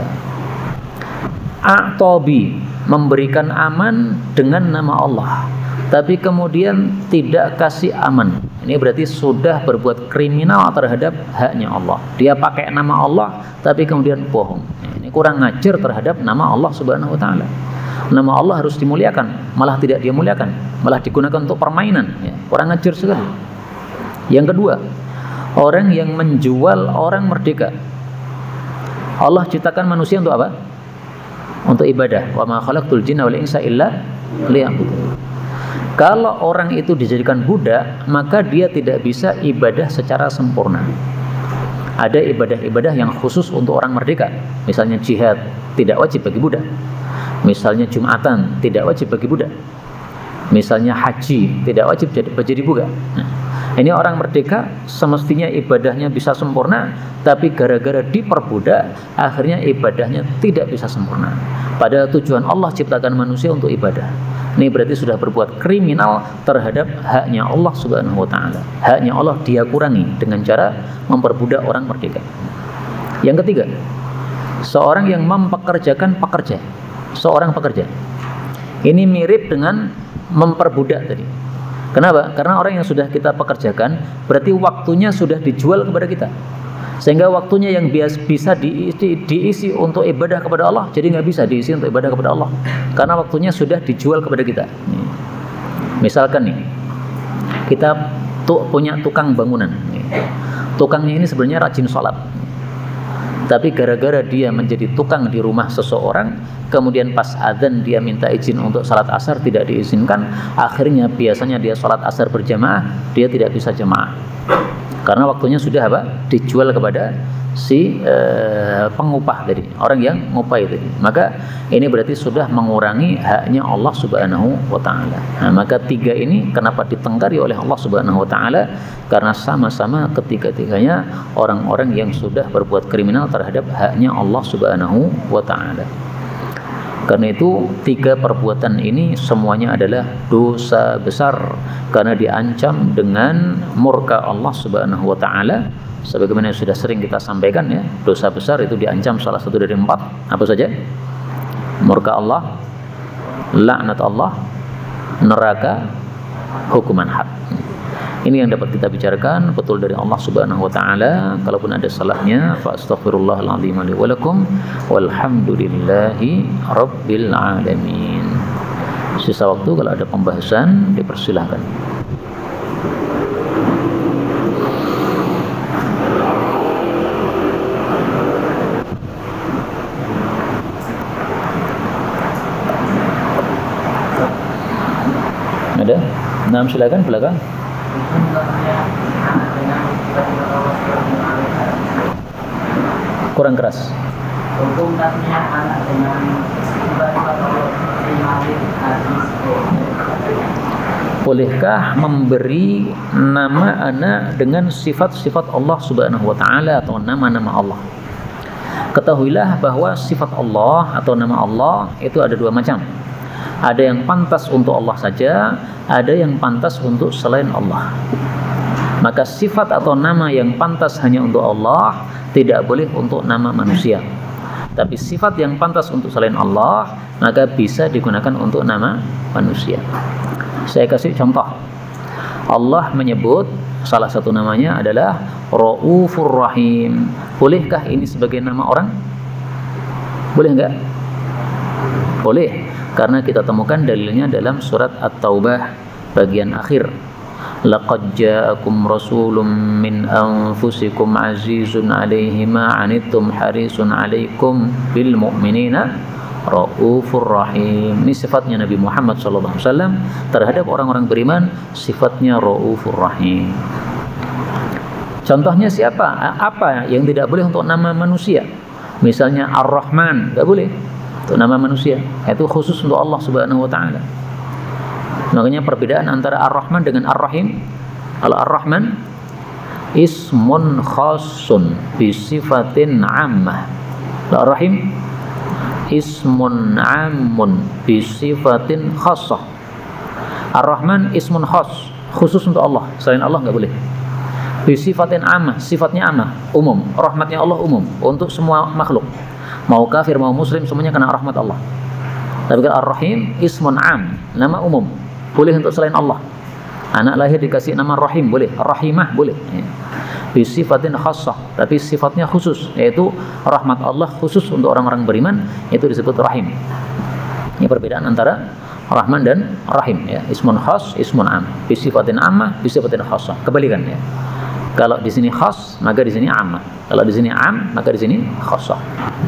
Speaker 1: A'tabi, memberikan aman dengan nama Allah, tapi kemudian tidak kasih aman. Ini berarti sudah berbuat kriminal terhadap haknya Allah. Dia pakai nama Allah tapi kemudian bohong. Ini kurang ngajar terhadap nama Allah subhanahu wa ta'ala. Nama Allah harus dimuliakan, malah tidak dia muliakan, malah digunakan untuk permainan, ya. Kurang ngajar sekali. Yang kedua, orang yang menjual orang merdeka. Allah ciptakan manusia untuk apa? Untuk ibadah. Wa ma khalaqtul jinna wal insa illa liya'budun. Kalau orang itu dijadikan budak, maka dia tidak bisa ibadah secara sempurna. Ada ibadah-ibadah yang khusus untuk orang merdeka. Misalnya jihad, tidak wajib bagi budak. Misalnya Jumatan, tidak wajib bagi budak. Misalnya haji, tidak wajib jadi, jadi budak. Nah, ini orang merdeka semestinya ibadahnya bisa sempurna, tapi gara-gara diperbudak, akhirnya ibadahnya tidak bisa sempurna. Padahal tujuan Allah ciptakan manusia untuk ibadah. Ini berarti sudah berbuat kriminal terhadap haknya Allah subhanahu wa ta'ala. Haknya Allah dia kurangi dengan cara memperbudak orang merdeka. Yang ketiga, seorang yang mempekerjakan pekerja, seorang pekerja. Ini mirip dengan memperbudak tadi. Kenapa? Karena orang yang sudah kita pekerjakan berarti waktunya sudah dijual kepada kita, sehingga waktunya yang bias, bisa diisi, diisi untuk ibadah kepada Allah jadi nggak bisa diisi untuk ibadah kepada Allah, karena waktunya sudah dijual kepada kita. Nih. Misalkan nih, kita tuh punya tukang bangunan, nih. Tukangnya ini sebenarnya rajin sholat, tapi gara-gara dia menjadi tukang di rumah seseorang, kemudian pas adzan dia minta izin untuk salat asar tidak diizinkan, akhirnya biasanya dia salat asar berjamaah, dia tidak bisa jamaah karena waktunya sudah apa? Dijual kepada si uh, pengupah tadi, orang yang ngupai tadi. Maka ini berarti sudah mengurangi haknya Allah subhanahu wa ta'ala. Nah, maka tiga ini kenapa ditengkari oleh Allah subhanahu wa ta'ala? Karena sama-sama ketiga-tiganya orang-orang yang sudah berbuat kriminal terhadap haknya Allah subhanahu wa ta'ala. Karena itu tiga perbuatan ini semuanya adalah dosa besar, karena diancam dengan murka Allah subhanahu wa ta'ala. Sebagaimana yang sudah sering kita sampaikan, ya, dosa besar itu diancam salah satu dari empat. Apa saja? Murka Allah, laknat Allah, neraka, hukuman had. Ini yang dapat kita bicarakan betul dari Allah subhanahu wa ta'ala. Kalaupun ada salahnya, fa astaghfirullahaladzim li wa lakum, walhamdulillahi rabbil alamin. Sisa waktu kalau ada pembahasan dipersilahkan. Ada? Nah, silakan belakang. Kurang keras.
Speaker 2: Hukum tasmiyah anak dengan
Speaker 1: bolehkah memberi nama anak dengan sifat-sifat Allah Subhanahu wa taala atau nama-nama Allah? Ketahuilah bahwa sifat Allah atau nama Allah itu ada dua macam. Ada yang pantas untuk Allah saja, ada yang pantas untuk selain Allah. Maka sifat atau nama yang pantas hanya untuk Allah tidak boleh untuk nama manusia. Tapi sifat yang pantas untuk selain Allah maka bisa digunakan untuk nama manusia. Saya kasih contoh. Allah menyebut salah satu namanya adalah Raufur Rahim. Bolehkah ini sebagai nama orang? Boleh enggak? Boleh, karena kita temukan dalilnya dalam surat At-Taubah bagian akhir. Laqad ja'akum rasulun min anfusikum azizun 'alaihi ma 'anittum harisun 'alaikum bil mu'minina raufur rahim. Ini sifatnya Nabi Muhammad shallallahu alaihi wasallam terhadap orang-orang beriman, sifatnya raufur rahim. Contohnya siapa? Apa yang tidak boleh untuk nama manusia? Misalnya Ar-Rahman, tidak boleh untuk nama manusia. Itu khusus untuk Allah Subhanahu wa taala. Makanya perbedaan antara Ar-Rahman dengan Ar-Rahim. Kalau Ar-Rahman ismun khasun bi sifatin 'ammah. Kalau Ar-Rahim ismun 'ammun bi sifatin khassah. Ar-Rahman ismun khas, khusus untuk Allah. Selain Allah enggak boleh. Bi sifatin 'ammah, sifatnya 'ammah, umum. Rahmatnya Allah umum untuk semua makhluk. Mau kafir mau muslim semuanya kena rahmat Allah. Tapi kalau Ar-Rahim ismun 'am, nama umum. Boleh untuk selain Allah. Anak lahir dikasih nama Rahim boleh, Rahimah boleh. Bi sifatin khassah, tapi sifatnya khusus, yaitu rahmat Allah khusus untuk orang-orang beriman, itu disebut Rahim. Ini perbedaan antara Rahman dan Rahim ya. Ismun khas, ismun am. Bi sifatin ammah, bi sifatin khassah. Kebalikan ya. Kalau di sini khas, maka di sini ammah. Kalau di sini am, maka di sini khassah.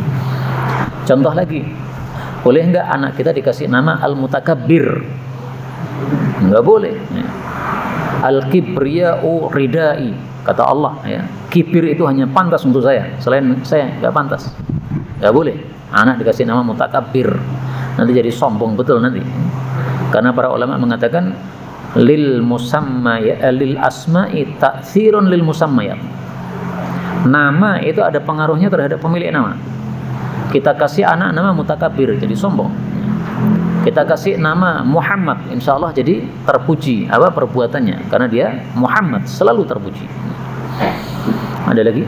Speaker 1: Contoh lagi, boleh enggak anak kita dikasih nama Al-Mutakabbir? Enggak boleh ya. Al-kibriya'u ridai, kata Allah ya. Kibir itu hanya pantas untuk saya, selain saya enggak pantas. Enggak boleh anak dikasih nama Mutakabbir. Nanti jadi sombong betul nanti. Karena para ulama mengatakan lil musamma ya, lil asma'i ta'thirun lil musammayat. Nama itu ada pengaruhnya terhadap pemilik nama. Kita kasih anak nama Mutakabbir jadi sombong. Kita kasih nama Muhammad, insya Allah jadi terpuji apa perbuatannya, karena dia Muhammad selalu terpuji. Ada lagi?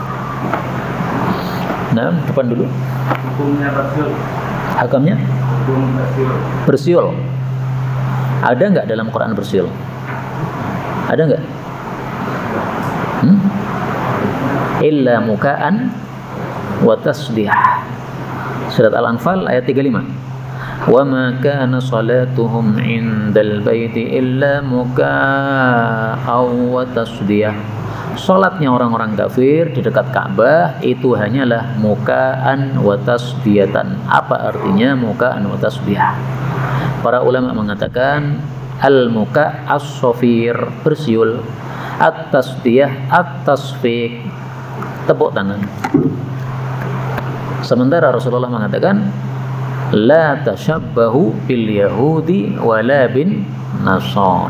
Speaker 1: Nah, depan dulu.
Speaker 2: Hukumnya bersiul.
Speaker 1: Hakamnya?
Speaker 2: Hukum bersiul.
Speaker 1: Bersiul. Ada nggak dalam Quran bersiul? Ada nggak? Hmm? Illa muka'an wa tasbih. Surat Al-Anfal ayat tiga puluh lima. Wa ma kana salatuhum 'indal baiti illa muka'aw wa tasdiyah. Salatnya orang-orang kafir di dekat Ka'bah itu hanyalah muka'an wa tasdiyatan. Apa artinya muka'an wa tasdiyah? Para ulama mengatakan al-muka' as-safir, bersiul, at-tasdiyah at-tasfiq, tepuk tangan. Sementara Rasulullah mengatakan la tashabbahu bil yahudi wala bin nasara.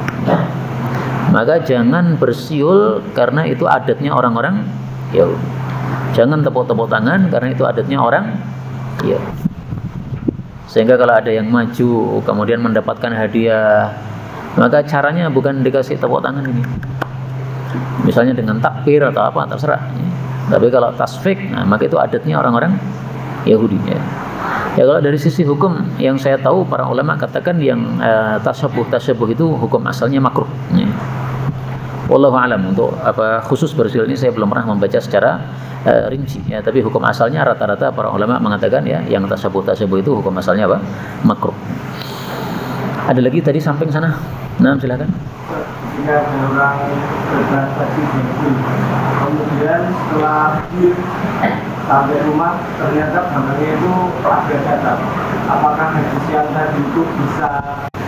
Speaker 1: Maka jangan bersiul karena itu adatnya orang-orang Yahudi. Jangan tepuk-tepuk tangan karena itu adatnya orang Yahudi. Sehingga kalau ada yang maju kemudian mendapatkan hadiah, maka caranya bukan dikasih tepuk tangan ini. Misalnya dengan takbir atau apa terserah. Tapi kalau tasfik, nah, maka itu adatnya orang-orang Yahudi ya. Ya kalau dari sisi hukum yang saya tahu para ulama katakan yang uh, tasyabuh tasyabuh itu hukum asalnya makruh. Ya. Wallahu alam, untuk apa khusus bersiul ini saya belum pernah membaca secara uh, rinci ya, tapi hukum asalnya rata-rata para ulama mengatakan ya yang tasyabuh tasyabuh itu hukum asalnya apa? Makruh. Ada lagi tadi samping sana. Nah, silakan.
Speaker 2: Jika ada orang bertransaksi bensin, kemudian setelah sampai rumah ternyata barangnya itu ada cacat, apakah hadis yang tadi itu bisa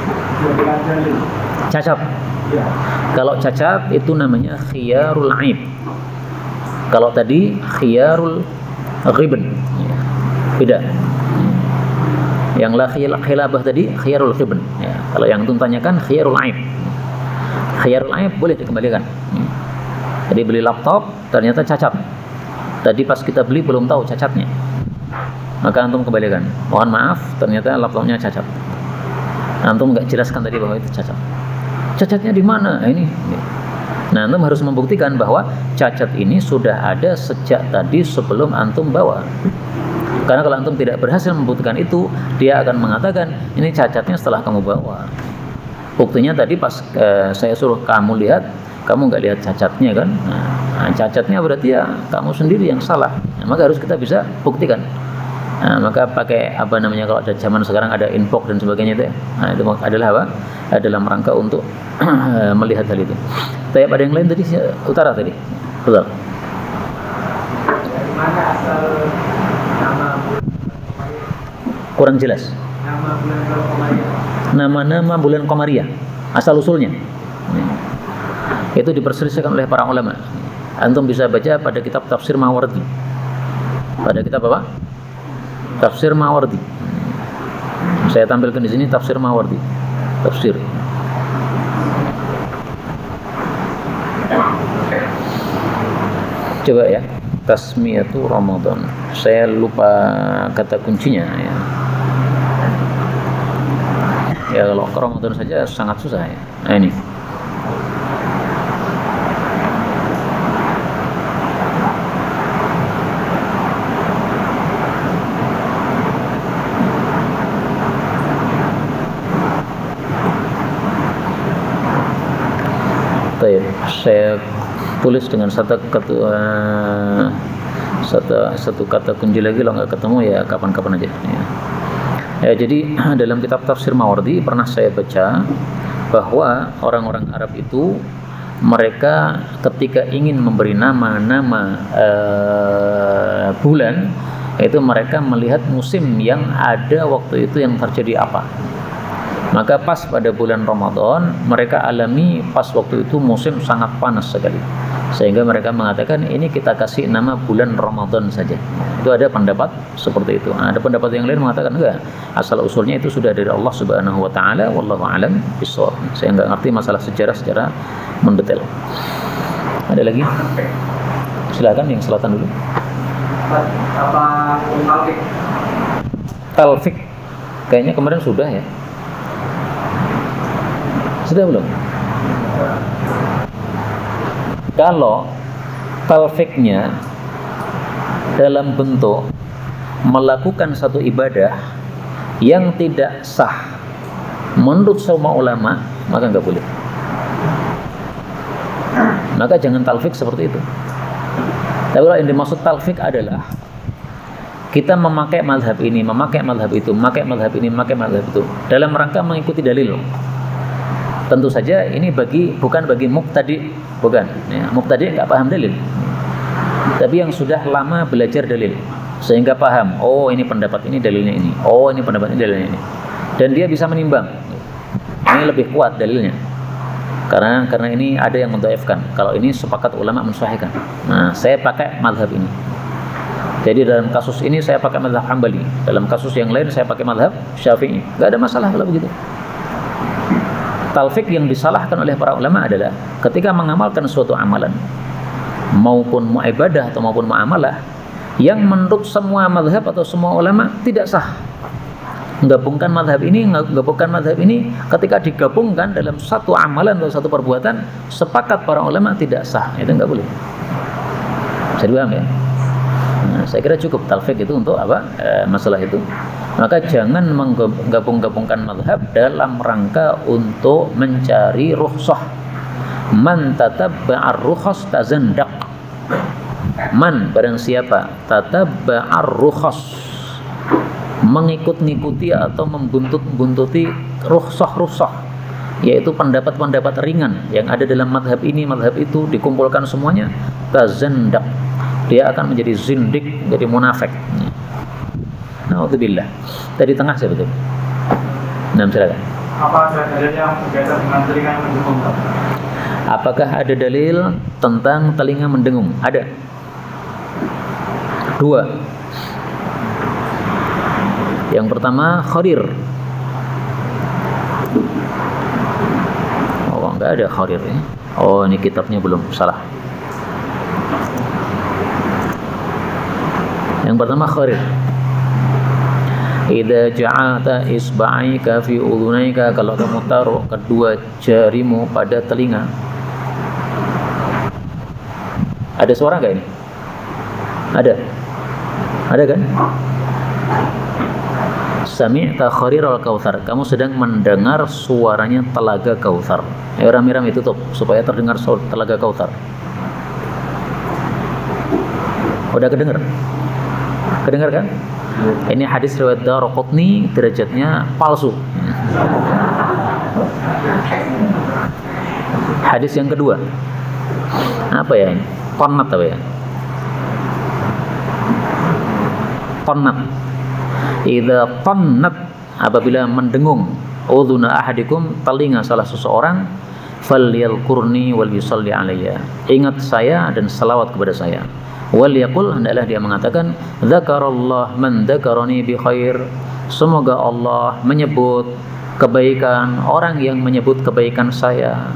Speaker 2: Jadikan dalil.
Speaker 1: Cacat.
Speaker 2: Ya.
Speaker 1: Kalau cacat itu namanya khiyarul aib. Kalau tadi khiyarul ghibn. Ya. Beda. Yang la khilabah tadi khiyarul ghibn. Ya. Kalau yang antum tanyakan khiyarul aib. Khiyarul aib boleh dikembalikan. Ya. Jadi beli laptop ternyata cacat. Tadi pas kita beli belum tahu cacatnya. Maka antum kembalikan. Mohon maaf, ternyata laptopnya cacat. Antum nggak jelaskan tadi bahwa itu cacat. Cacatnya di mana? Nah, ini. Nah, antum harus membuktikan bahwa cacat ini sudah ada sejak tadi sebelum antum bawa. Karena kalau antum tidak berhasil membuktikan itu, dia akan mengatakan ini cacatnya setelah kamu bawa. Buktinya tadi pas eh, saya suruh kamu lihat, kamu nggak lihat cacatnya kan? Nah, cacatnya berarti ya kamu sendiri yang salah. Nah, maka harus kita bisa buktikan. Nah, maka pakai apa namanya kalau ada zaman sekarang ada inbox dan sebagainya itu. Nah, itu adalah apa? Dalam rangka untuk melihat hal itu. Tapi ada yang lain tadi utara tadi. Betul.
Speaker 2: Dari mana asal nama
Speaker 1: Kurang jelas.
Speaker 2: nama bulan Qamariyah?
Speaker 1: Nama-nama bulan Qamariyah asal usulnya. Itu diperselisihkan oleh para ulama. Antum bisa baca pada kitab Tafsir Mawardi. Pada kitab apa? Tafsir Mawardi. Saya tampilkan di sini Tafsir Mawardi. Tafsir. Coba ya, Tasmiyatu Ramadan. Saya lupa kata kuncinya ya. Ya kalau ke Ramadan saja sangat susah ya. Nah ini. Saya tulis dengan satu kata, uh, satu, satu kata kunci lagi. Kalau nggak ketemu ya kapan-kapan aja ya. Ya, jadi dalam kitab Tafsir Mawardi pernah saya baca bahwa orang-orang Arab itu mereka ketika ingin memberi nama-nama uh, bulan itu mereka melihat musim yang ada waktu itu yang terjadi apa. Maka pas pada bulan Ramadan mereka alami pas waktu itu musim sangat panas sekali, sehingga mereka mengatakan ini kita kasih nama bulan Ramadan saja. Itu ada pendapat seperti itu. Nah, ada pendapat yang lain mengatakan enggak, asal usulnya itu sudah dari Allah Subhanahu wa taala, wallahu alam bishawab. Saya enggak ngerti masalah sejarah secara mendetail. Ada lagi? Silakan yang selatan dulu.
Speaker 2: Apa talfik?
Speaker 1: Talfik kayaknya kemarin sudah ya. Sudah belum? Kalau talfiknya dalam bentuk melakukan satu ibadah yang tidak sah menurut semua ulama, maka nggak boleh. Maka jangan talfik seperti itu. Tapi kalau yang dimaksud talfik adalah kita memakai mazhab ini, memakai mazhab itu, memakai mazhab ini, memakai mazhab itu dalam rangka mengikuti dalil. Tentu saja ini bagi bukan bagi mubtadi, bukan. Ya, mubtadi nggak paham dalil. Tapi yang sudah lama belajar dalil sehingga paham, oh ini pendapat ini dalilnya ini, oh ini pendapat ini dalilnya ini, dan dia bisa menimbang. Ini lebih kuat dalilnya. Karena karena ini ada yang mendhaifkan. Kalau ini sepakat ulama mensahihkan. Nah, saya pakai mazhab ini. Jadi dalam kasus ini saya pakai mazhab Hambali. Dalam kasus yang lain saya pakai mazhab Syafi'i. Enggak ada masalah kalau begitu. Talfik yang disalahkan oleh para ulama adalah ketika mengamalkan suatu amalan, maupun mu'ibadah atau maupun mu'amalah, yang menurut semua mazhab atau semua ulama tidak sah. Menggabungkan mazhab ini, menggabungkan mazhab ini, ketika digabungkan dalam satu amalan atau satu perbuatan, sepakat para ulama tidak sah. Itu nggak boleh. Bisa dipaham ya? Nah, saya kira cukup talfik itu untuk apa? E, masalah itu. Maka jangan menggabung-gabungkan mazhab dalam rangka untuk mencari rukhsah. Man tatabba'ar rukhas tazandaq. Man barang siapa tatabba'ar rukhas, mengikut-ngikuti atau membuntut-buntuti rukhsah-rukhsah, yaitu pendapat-pendapat ringan yang ada dalam mazhab ini, mazhab itu, dikumpulkan semuanya, tazandaq. Dia akan menjadi zindik, menjadi munafik. Na'udzubillah. Dari tengah saya betul. Nah, silakan.
Speaker 2: Apa ada dalil yang berkaitan dengan telinga yang mendengung?
Speaker 1: Apakah ada dalil tentang telinga mendengung? Ada. Dua. Yang pertama Khadir. Oh, enggak ada Khadir ya. Oh, ini kitabnya belum, salah. Yang pertama Khadir. Idza ja'alta isba'ika fi udhunaika, kalau kamu taruh kedua jarimu pada telinga. Ada suara enggak ini? Ada. Ada kan? Sami'ta khariral kautsar, kamu sedang mendengar suaranya telaga Kautsar. Ayo rame-rame tutup supaya terdengar suara telaga Kautsar. Udah kedengar? Kedengar kan? Ini hadis riwayat Daraqutni, derajatnya palsu. Hadis yang kedua. Apa ya ini? Qannat apa ya? Qannat. Idza qannat, apabila mendengung udhuna ahadikum, telinga salah seseorang, falyalqurni wal yusalli alayya, ingat saya dan salawat kepada saya. Wal yaqul, hendaklah dia mengatakan, dzakarallah man dzakarani bi khair, semoga Allah menyebut kebaikan orang yang menyebut kebaikan saya.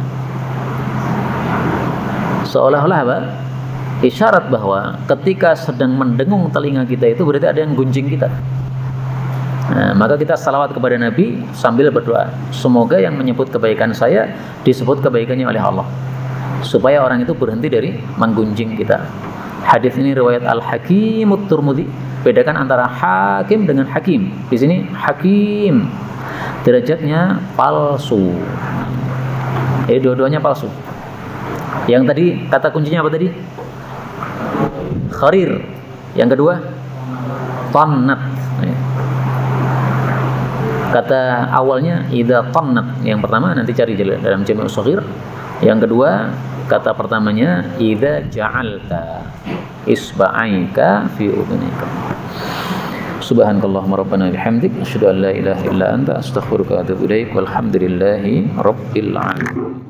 Speaker 1: Seolah-olah apa? Isyarat bahwa ketika sedang mendengung telinga kita itu berarti ada yang gunjing kita. Nah, maka kita salawat kepada Nabi sambil berdoa, semoga yang menyebut kebaikan saya disebut kebaikannya oleh Allah, supaya orang itu berhenti dari menggunjing kita. Hadis ini riwayat Al-Hakim At-Tirmidzi. Bedakan antara hakim dengan hakim. Di sini hakim derajatnya palsu. Eh, dua-duanya palsu. Yang tadi kata kuncinya apa tadi? Kharir. Yang kedua Qannat. Kata awalnya idza qannat, yang pertama nanti cari dalam Jami' Shaghir. Yang kedua kata pertamanya idza ja'alta isba'aika fi udhunika. Subhanakallahumma rabbana bihamdik asyhadu an la ilaha illa anta astaghfiruka wa atubu ilaik. Walhamdulillahi rabbil alamin.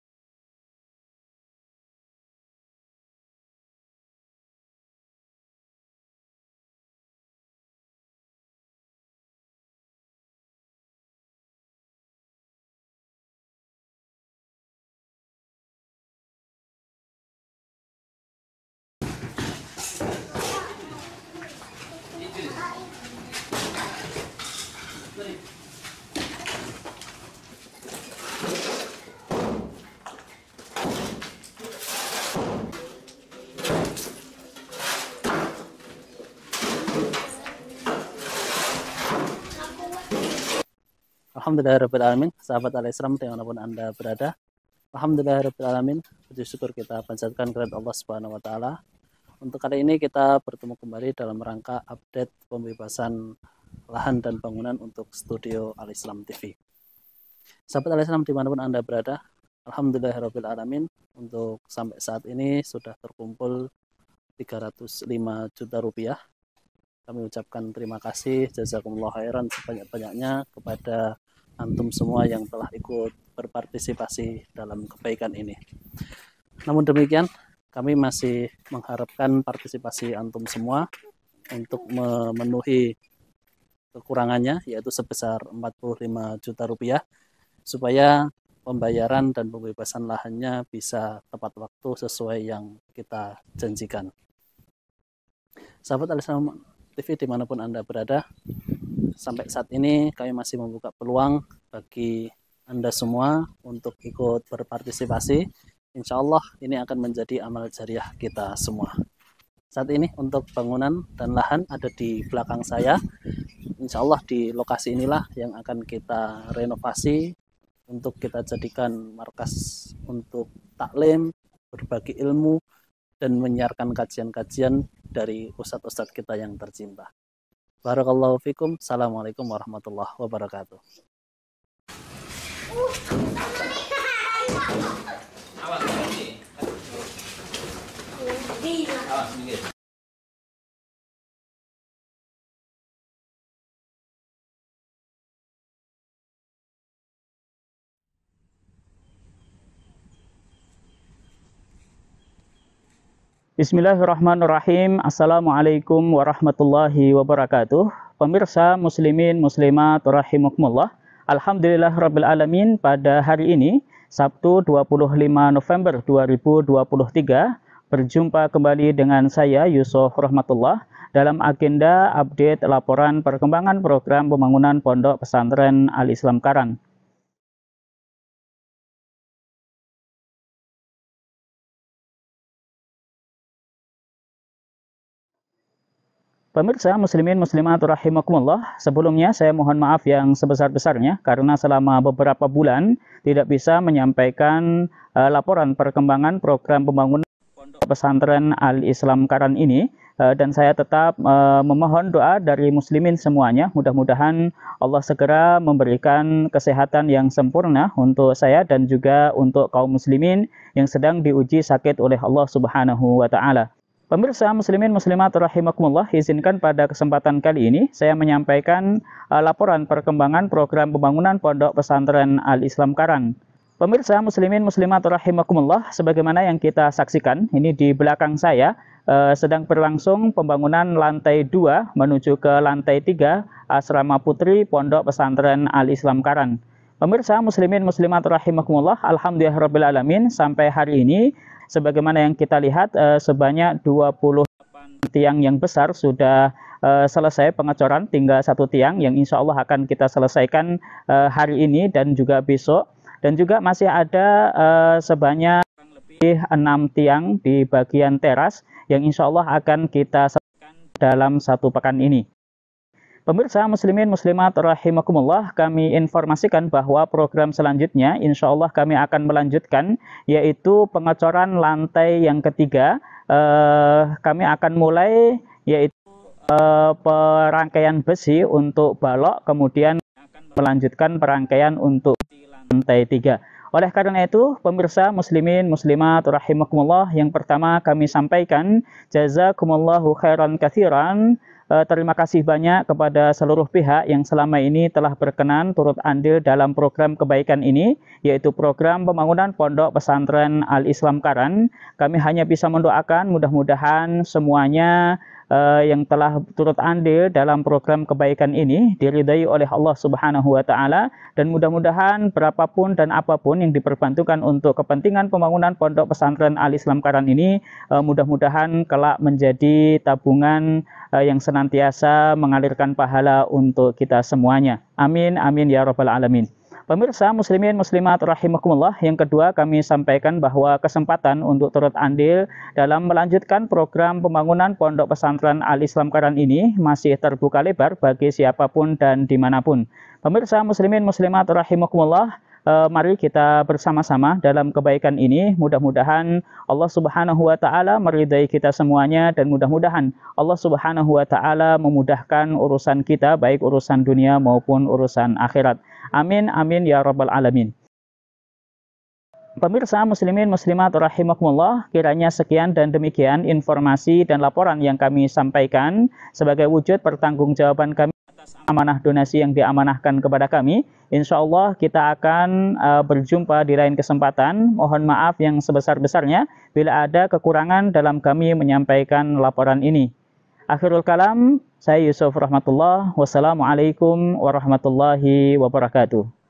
Speaker 3: Alhamdulillahirrahmanirrahim. Sahabat Al-Islam dimanapun Anda berada, Alhamdulillahirrahmanirrahim. Puji syukur kita panjatkan kepada Allah Subhanahu wa Ta'ala. Untuk kali ini kita bertemu kembali dalam rangka update pembebasan lahan dan bangunan untuk studio Al-Islam T V. Sahabat Al-Islam dimanapun Anda berada, Alhamdulillahirrahmanirrahim. Untuk sampai saat ini sudah terkumpul tiga ratus lima juta rupiah. Kami ucapkan terima kasih jazakumullah khairan sebanyak-banyaknya kepada antum semua yang telah ikut berpartisipasi dalam kebaikan ini. Namun demikian, kami masih mengharapkan partisipasi antum semua untuk memenuhi kekurangannya, yaitu sebesar empat puluh lima juta rupiah, supaya pembayaran dan pembebasan lahannya bisa tepat waktu sesuai yang kita janjikan. Sahabat Al-Islam T V dimanapun Anda berada, sampai saat ini kami masih membuka peluang bagi Anda semua untuk ikut berpartisipasi. Insya Allah ini akan menjadi amal jariah kita semua. Saat ini untuk bangunan dan lahan ada di belakang saya. Insya Allah di lokasi inilah yang akan kita renovasi untuk kita jadikan markas untuk taklim, berbagi ilmu, dan menyiarkan kajian-kajian dari ustadz-ustadz kita yang tercinta. Barakallahu fikum. Assalamualaikum warahmatullahi wabarakatuh. Awas ini.
Speaker 4: Bismillahirrahmanirrahim. Assalamualaikum warahmatullahi wabarakatuh. Pemirsa muslimin muslimat rahimakumullah. Alhamdulillahirabbil alamin, pada hari ini Sabtu dua puluh lima November dua ribu dua puluh tiga berjumpa kembali dengan saya Yusuf Rahmatullah dalam agenda update laporan perkembangan program pembangunan Pondok Pesantren Al-Islam Karan. Pemirsa muslimin muslimat rahimakumullah, sebelumnya saya mohon maaf yang sebesar-besarnya karena selama beberapa bulan tidak bisa menyampaikan uh, laporan perkembangan program pembangunan Pondok Pesantren Al-Islam Karan ini, uh, dan saya tetap uh, memohon doa dari muslimin semuanya. Mudah-mudahan Allah segera memberikan kesehatan yang sempurna untuk saya dan juga untuk kaum muslimin yang sedang diuji sakit oleh Allah Subhanahu wa taala. Pemirsa muslimin muslimat rahimakumullah, izinkan pada kesempatan kali ini saya menyampaikan uh, laporan perkembangan program pembangunan Pondok Pesantren Al-Islam Karan. Pemirsa muslimin muslimat rahimakumullah, sebagaimana yang kita saksikan, ini di belakang saya uh, sedang berlangsung pembangunan lantai dua menuju ke lantai tiga asrama putri Pondok Pesantren Al-Islam Karan. Pemirsa muslimin muslimat rahimakumullah, alhamdulillahirabbil alamin, sampai hari ini sebagaimana yang kita lihat, eh, sebanyak dua puluh delapan tiang yang besar sudah eh, selesai pengecoran, tinggal satu tiang yang insya Allah akan kita selesaikan eh, hari ini dan juga besok. Dan juga masih ada eh, sebanyak lebih enam tiang di bagian teras yang insya Allah akan kita selesaikan dalam satu pekan ini. Pemirsa muslimin muslimat rahimakumullah, kami informasikan bahwa program selanjutnya insya Allah kami akan melanjutkan, yaitu pengecoran lantai yang ketiga. Eh, kami akan mulai yaitu eh, perangkaian besi untuk balok, kemudian akan melanjutkan perangkaian untuk lantai tiga. Oleh karena itu, pemirsa muslimin muslimat rahimakumullah, yang pertama kami sampaikan jazakumullahu khairan katsiran. Terima kasih banyak kepada seluruh pihak yang selama ini telah berkenan turut andil dalam program kebaikan ini, yaitu program pembangunan Pondok Pesantren Al-Islam Karan. Kami hanya bisa mendoakan mudah-mudahan semuanya uh, yang telah turut andil dalam program kebaikan ini diridai oleh Allah Subhanahu wa taala, dan mudah-mudahan berapapun dan apapun yang diperbantukan untuk kepentingan pembangunan Pondok Pesantren Al-Islam Karan ini, uh, mudah-mudahan kelak menjadi tabungan uh, yang senantiasa mengalirkan pahala untuk kita semuanya. Amin, amin ya rabbal alamin. Pemirsa muslimin muslimat rahimakumullah, yang kedua kami sampaikan bahwa kesempatan untuk turut andil dalam melanjutkan program pembangunan Pondok Pesantren Al-Islam Karan ini masih terbuka lebar bagi siapapun dan dimanapun. Pemirsa muslimin muslimat rahimakumullah, Uh, mari kita bersama-sama dalam kebaikan ini. Mudah-mudahan Allah Subhanahu wa taala meridai kita semuanya, dan mudah-mudahan Allah Subhanahu wa taala memudahkan urusan kita, baik urusan dunia maupun urusan akhirat. Amin amin ya rabbal alamin. Pemirsa muslimin muslimat rahimakumullah, kiranya sekian dan demikian informasi dan laporan yang kami sampaikan sebagai wujud pertanggungjawaban kami atas amanah donasi yang diamanahkan kepada kami. Insya Allah kita akan uh, berjumpa di lain kesempatan. Mohon maaf yang sebesar-besarnya bila ada kekurangan dalam kami menyampaikan laporan ini. Akhirul kalam, saya Yusuf Rahmatullah. Wassalamualaikum warahmatullahi wabarakatuh.